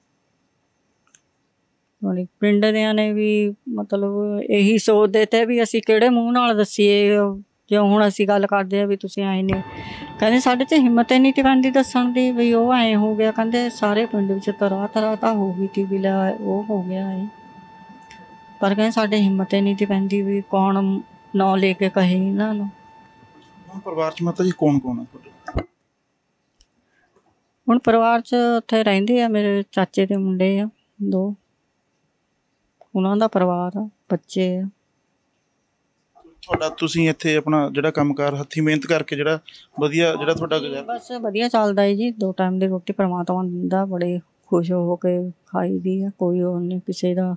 ਹੁਣ ਪਿੰਡ ਦਿਆਂ ਨੇ ਵੀ ਮਤਲਬ ਇਹੀ ਸੋਚਦੇ ਤੇ ਵੀ ਅਸੀਂ ਕਿਹੜੇ ਮੂੰਹ ਨਾਲ ਦੱਸੀਏ। ਜੋ ਹੁਣ ਅਸੀਂ ਗੱਲ ਕਰਦੇ ਆ ਵੀ ਤੁਸੀਂ ਆਏ ਨੇ, ਕਹਿੰਦੇ ਸਾਡੇ 'ਚ ਹਿੰਮਤ ਹੀ ਨਹੀਂ ਤੀ ਪੈਂਦੀ ਦੱਸਣ ਦੀ ਵੀ ਉਹ ਐਂ ਹੋ ਗਿਆ। ਕਹਿੰਦੇ ਸਾਰੇ ਪਿੰਡ ਵਿੱਚ ਤਰ੍ਹਾਂ ਤਰ੍ਹਾਂ ਤਾਂ ਹੋ ਗਈ ਤੀ ਵੀ ਲੈ ਉਹ ਹੋ ਗਿਆ ਹੈ, ਪਰ ਕਹਿੰਦੇ ਸਾਡੇ ਹਿੰਮਤ ਹੀ ਨਹੀਂ ਤੀ ਪੈਂਦੀ ਵੀ ਕੌਣ ਨਾਂ ਲੈ ਕੇ ਕਹੇ ਇਹਨਾਂ ਨੂੰ। ਹੁਣ ਪਰਿਵਾਰ 'ਚ ਮਾਤਾ ਜੀ ਕੌਣ ਕੌਣ ਆ ਤੁਹਾਡੇ? ਹੁਣ ਪਰਿਵਾਰ 'ਚ ਉੱਥੇ ਰਹਿੰਦੇ ਆ ਮੇਰੇ ਚਾਚੇ ਦੇ ਮੁੰਡੇ ਆ ਦੋ, ਉਹਨਾਂ ਦਾ ਪਰਿਵਾਰ ਆ, ਬੱਚੇ ਆ। ਤੁਹਾਡਾ ਤੁਸੀਂ ਇੱਥੇ ਆਪਣਾ ਜਿਹੜਾ ਕੰਮਕਾਰ ਹੱਥੀਂ ਮਿਹਨਤ ਕਰਕੇ ਜਿਹੜਾ ਵਧੀਆ ਜਿਹੜਾ ਤੁਹਾਡਾ ਗੁਜ਼ਾਰਾ? ਬਸ ਵਧੀਆ ਚੱਲਦਾ ਹੈ ਜੀ, ਦੋ ਟਾਈਮ ਦੀ ਰੋਟੀ ਪਰਮਾਤਮਾ ਦਿੰਦਾ, ਬੜੇ ਖੁਸ਼ ਹੋ ਕੇ ਖਾਈ ਦੀ ਆ, ਕੋਈ ਉਹ ਨਹੀਂ ਕਿਸੇ ਦਾ।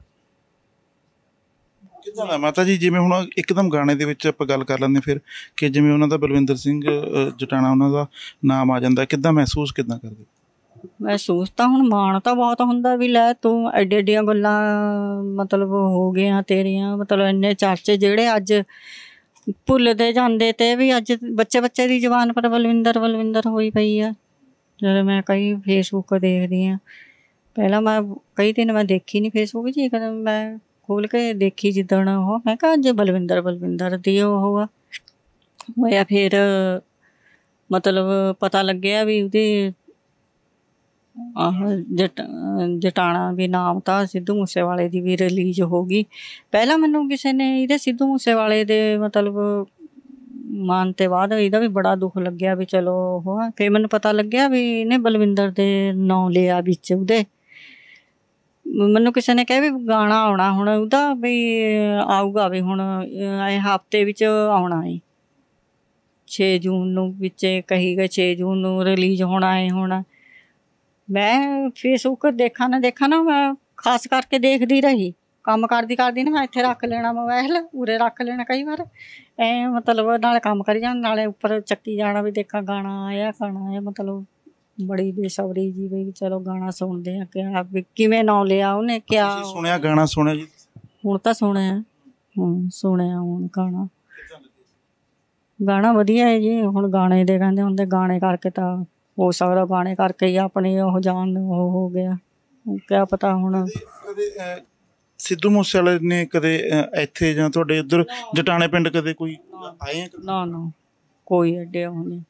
ਕਿੱਦਾਂ ਦਾ ਮਾਤਾ ਜੀ, ਜਿਵੇਂ ਹੁਣ ਇੱਕਦਮ ਗਾਣੇ ਦੇ ਵਿੱਚ ਆਪਾਂ ਗੱਲ ਕਰ ਲੈਂਦੇ ਫਿਰ ਕਿ ਜਿਵੇਂ ਉਹਨਾਂ ਦਾ ਬਲਵਿੰਦਰ ਸਿੰਘ ਜਟਾਣਾ ਉਹਨਾਂ ਦਾ ਨਾਮ ਆ ਜਾਂਦਾ, ਕਿੱਦਾਂ ਮਹਿਸੂਸ ਕਿੱਦਾਂ ਕਰਦੇ? ਮਹਿਸੂਸ ਤਾਂ ਹੁਣ ਮਾਣ ਤਾਂ ਬਹੁਤ ਹੁੰਦਾ ਵੀ ਲੈ ਤੂੰ ਐਡੇ ਐਡੀਆਂ ਗੱਲਾਂ ਮਤਲਬ ਹੋ ਗਈਆਂ ਤੇਰੀਆਂ, ਮਤਲਬ ਇੰਨੇ ਚਰਚੇ ਜਿਹੜੇ ਅੱਜ ਭੁੱਲਦੇ ਜਾਂਦੇ ਤੇ ਵੀ ਅੱਜ ਬੱਚੇ ਬੱਚੇ ਦੀ ਜ਼ੁਬਾਨ ਪਰ ਬਲਵਿੰਦਰ ਬਲਵਿੰਦਰ ਹੋਈ ਪਈ ਆ। ਜਦੋਂ ਮੈਂ ਕਈ ਫੇਸਬੁੱਕ ਦੇਖਦੀ ਹਾਂ, ਪਹਿਲਾਂ ਮੈਂ ਕਈ ਦਿਨ ਮੈਂ ਦੇਖੀ ਨਹੀਂ ਫੇਸਬੁੱਕ ਜੀ, ਕਦੇ ਮੈਂ ਖੋਲ੍ਹ ਕੇ ਦੇਖੀ ਜਿੱਦਣ ਉਹ, ਮੈਂ ਕਿਹਾ ਅੱਜ ਬਲਵਿੰਦਰ ਬਲਵਿੰਦਰ ਦੀ ਉਹ ਆ ਹੋਇਆ। ਫਿਰ ਮਤਲਬ ਪਤਾ ਲੱਗਿਆ ਵੀ ਉਹਦੇ ਆਹ ਜਟ ਜਟਾਣਾ ਵੀ ਨਾਮ ਤਾਂ ਸਿੱਧੂ ਮੂਸੇਵਾਲੇ ਦੀ ਵੀ ਰਿਲੀਜ਼ ਹੋ ਗਈ। ਪਹਿਲਾਂ ਮੈਨੂੰ ਕਿਸੇ ਨੇ ਇਹਦੇ ਸਿੱਧੂ ਮੂਸੇਵਾਲੇ ਦੇ ਮਤਲਬ ਮਾਨ ਤੇ ਬਾਅਦ ਇਹਦਾ ਵੀ ਬੜਾ ਦੁੱਖ ਲੱਗਿਆ ਵੀ ਚਲੋ ਉਹ। ਫਿਰ ਮੈਨੂੰ ਪਤਾ ਲੱਗਿਆ ਵੀ ਇਹਨੇ ਬਲਵਿੰਦਰ ਦੇ ਨਾਂ ਲਿਆ ਵਿੱਚ ਉਹਦੇ। ਮੈਨੂੰ ਕਿਸੇ ਨੇ ਕਿਹਾ ਵੀ ਗਾਣਾ ਆਉਣਾ ਹੁਣ ਉਹਦਾ ਵੀ ਆਊਗਾ ਵੀ ਹੁਣ ਇਹ ਹਫ਼ਤੇ ਵਿੱਚ ਆਉਣਾ ਹੈ, ਛੇ ਜੂਨ ਨੂੰ ਵਿੱਚ ਕਹੀ ਗਏ ਛੇ ਜੂਨ ਨੂੰ ਰਿਲੀਜ਼ ਹੋਣਾ ਹੈ। ਹੁਣ ਮੈਂ ਫੇਸਬੁੱਕ ਦੇਖਾਂ ਨਾ ਦੇਖਾਂ ਨਾ ਮੈਂ ਖਾਸ ਕਰਕੇ ਦੇਖਦੀ ਰਹੀ, ਕੰਮ ਕਰਦੀ ਕਰਦੀ ਨਾ ਮੈਂ ਇੱਥੇ ਰੱਖ ਲੈਣਾ ਮੋਬਾਇਲ, ਉਰੇ ਰੱਖ ਲੈਣਾ ਕਈ ਵਾਰ ਐਂ ਮਤਲਬ ਨਾਲੇ ਕੰਮ ਕਰੀ ਜਾਣਾ ਨਾਲੇ ਉੱਪਰ ਚੱਕੀ ਜਾਣਾ ਵੀ ਦੇਖਾਂ ਗਾਣਾ ਆਇਆ ਗਾਣਾ ਆਇਆ। ਮਤਲਬ ਬੜੀ ਬੇਸਬਰੀ ਜੀ ਵੀ ਚਲੋ ਗਾਣਾ ਸੁਣਦੇ ਆ ਕਿਆ ਵੀ ਕਿਵੇਂ ਨਾਂ ਲਿਆ ਉਹਨੇ ਕਿਆ। ਸੁਣਿਆ ਗਾਣਾ ਸੁਣਿਆ ਜੀ? ਹੁਣ ਤਾਂ ਸੁਣਿਆ, ਹੁਣ ਸੁਣਿਆ ਹੁਣ ਗਾਣਾ ਗਾਣਾ ਵਧੀਆ ਹੈ ਜੀ। ਹੁਣ ਗਾਣੇ ਦੇ ਕਹਿੰਦੇ ਹੁੰਦੇ ਗਾਣੇ ਕਰਕੇ ਤਾਂ ਹੋ ਸਕਦਾ ਗਾਣੇ ਕਰਕੇ ਹੀ ਆਪਣੀ ਉਹ ਜਾਨ ਉਹ ਹੋ ਗਿਆ, ਕਿਆ ਪਤਾ ਹੁਣ। ਕਦੇ ਸਿੱਧੂ ਮੂਸੇਵਾਲੇ ਨੇ ਕਦੇ ਇੱਥੇ ਜਾਂ ਤੁਹਾਡੇ ਉੱਧਰ ਜਟਾਣੇ ਪਿੰਡ ਕਦੇ ਕੋਈ ਆਏ ਆ? ਨਾ ਨਾ ਕੋਈ ਐਡੇ ਉਹ ਨਹੀਂ।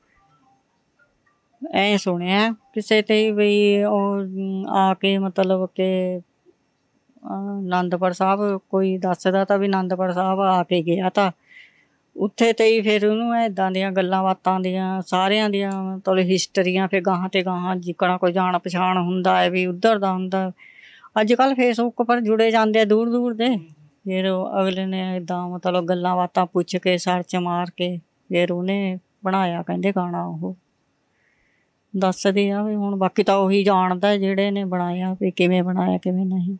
ਐਂ ਸੁਣਿਆ ਕਿਸੇ ਤੇ ਵੀ ਉਹ ਆ ਕੇ ਮਤਲਬ ਕਿ ਅਨੰਦਪੁਰ ਸਾਹਿਬ ਕੋਈ ਦੱਸਦਾ ਤਾਂ ਵੀ ਅਨੰਦਪੁਰ ਸਾਹਿਬ ਆ ਕੇ ਗਿਆ ਤਾਂ ਉੱਥੇ ਤੇ ਹੀ ਫਿਰ ਉਹਨੂੰ ਇੱਦਾਂ ਦੀਆਂ ਗੱਲਾਂ ਬਾਤਾਂ ਦੀਆਂ ਸਾਰਿਆਂ ਦੀਆਂ ਮਤਲਬ ਹਿਸਟਰੀਆਂ ਫਿਰ ਗਾਹਾਂ ਤੇ ਗਾਹਾਂ ਜਿੱਕਣਾ ਕੋਈ ਜਾਣ ਪਛਾਣ ਹੁੰਦਾ ਹੈ ਵੀ ਉੱਧਰ ਦਾ ਹੁੰਦਾ। ਅੱਜ ਕੱਲ੍ਹ ਫੇਸਬੁੱਕ ਪਰ ਜੁੜੇ ਜਾਂਦੇ ਆ ਦੂਰ ਦੂਰ ਦੇ, ਫਿਰ ਅਗਲੇ ਨੇ ਇੱਦਾਂ ਮਤਲਬ ਗੱਲਾਂ ਬਾਤਾਂ ਪੁੱਛ ਕੇ ਸਰਚ ਮਾਰ ਕੇ ਫਿਰ ਉਹਨੇ ਬਣਾਇਆ ਕਹਿੰਦੇ ਗਾਣਾ। ਉਹ ਦੱਸਦੇ ਆ ਵੀ ਹੁਣ ਬਾਕੀ ਤਾਂ ਉਹੀ ਜਾਣਦਾ ਜਿਹੜੇ ਨੇ ਬਣਾਇਆ ਵੀ ਕਿਵੇਂ ਬਣਾਇਆ ਕਿਵੇਂ ਨਹੀਂ।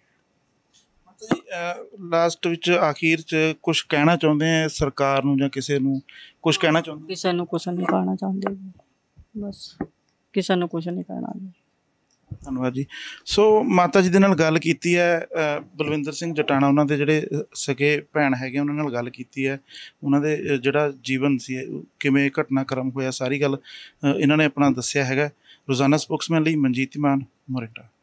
ਲਾਸਟ ਵਿੱਚ ਆਖਿਰ 'ਚ ਕੁਛ ਕਹਿਣਾ ਚਾਹੁੰਦੇ ਆ ਸਰਕਾਰ ਨੂੰ ਜਾਂ ਕਿਸੇ ਨੂੰ ਕੁਛ ਕਹਿਣਾ ਚਾਹੁੰਦੇ? ਕਿਸੇ ਨੂੰ ਕੁਛ ਨਹੀਂ ਕਹਿਣਾ ਚਾਹੁੰਦੇ, ਬਸ ਕਿਸੇ ਨੂੰ ਕੁਛ ਨਹੀਂ ਕਹਿਣਾ ਜੀ। ਧੰਨਵਾਦ ਜੀ। ਸੋ ਮਾਤਾ ਜੀ ਦੇ ਨਾਲ ਗੱਲ ਕੀਤੀ ਹੈ ਬਲਵਿੰਦਰ ਸਿੰਘ ਜਟਾਣਾ, ਉਹਨਾਂ ਦੇ ਜਿਹੜੇ ਸਕੇ ਭੈਣ ਹੈਗੇ ਉਹਨਾਂ ਨਾਲ ਗੱਲ ਕੀਤੀ ਹੈ। ਉਹਨਾਂ ਦੇ ਜਿਹੜਾ ਜੀਵਨ ਸੀ ਕਿਵੇਂ ਘਟਨਾਕ੍ਰਮ ਹੋਇਆ ਸਾਰੀ ਗੱਲ ਇਹਨਾਂ ਨੇ ਆਪਣਾ ਦੱਸਿਆ ਹੈਗਾ। ਰੋਜ਼ਾਨਾ ਸਪੋਕਸਮੈਨ ਲਈ ਮਨਜੀਤ ਮਾਨ, ਮੋਰਿੰਡਾ।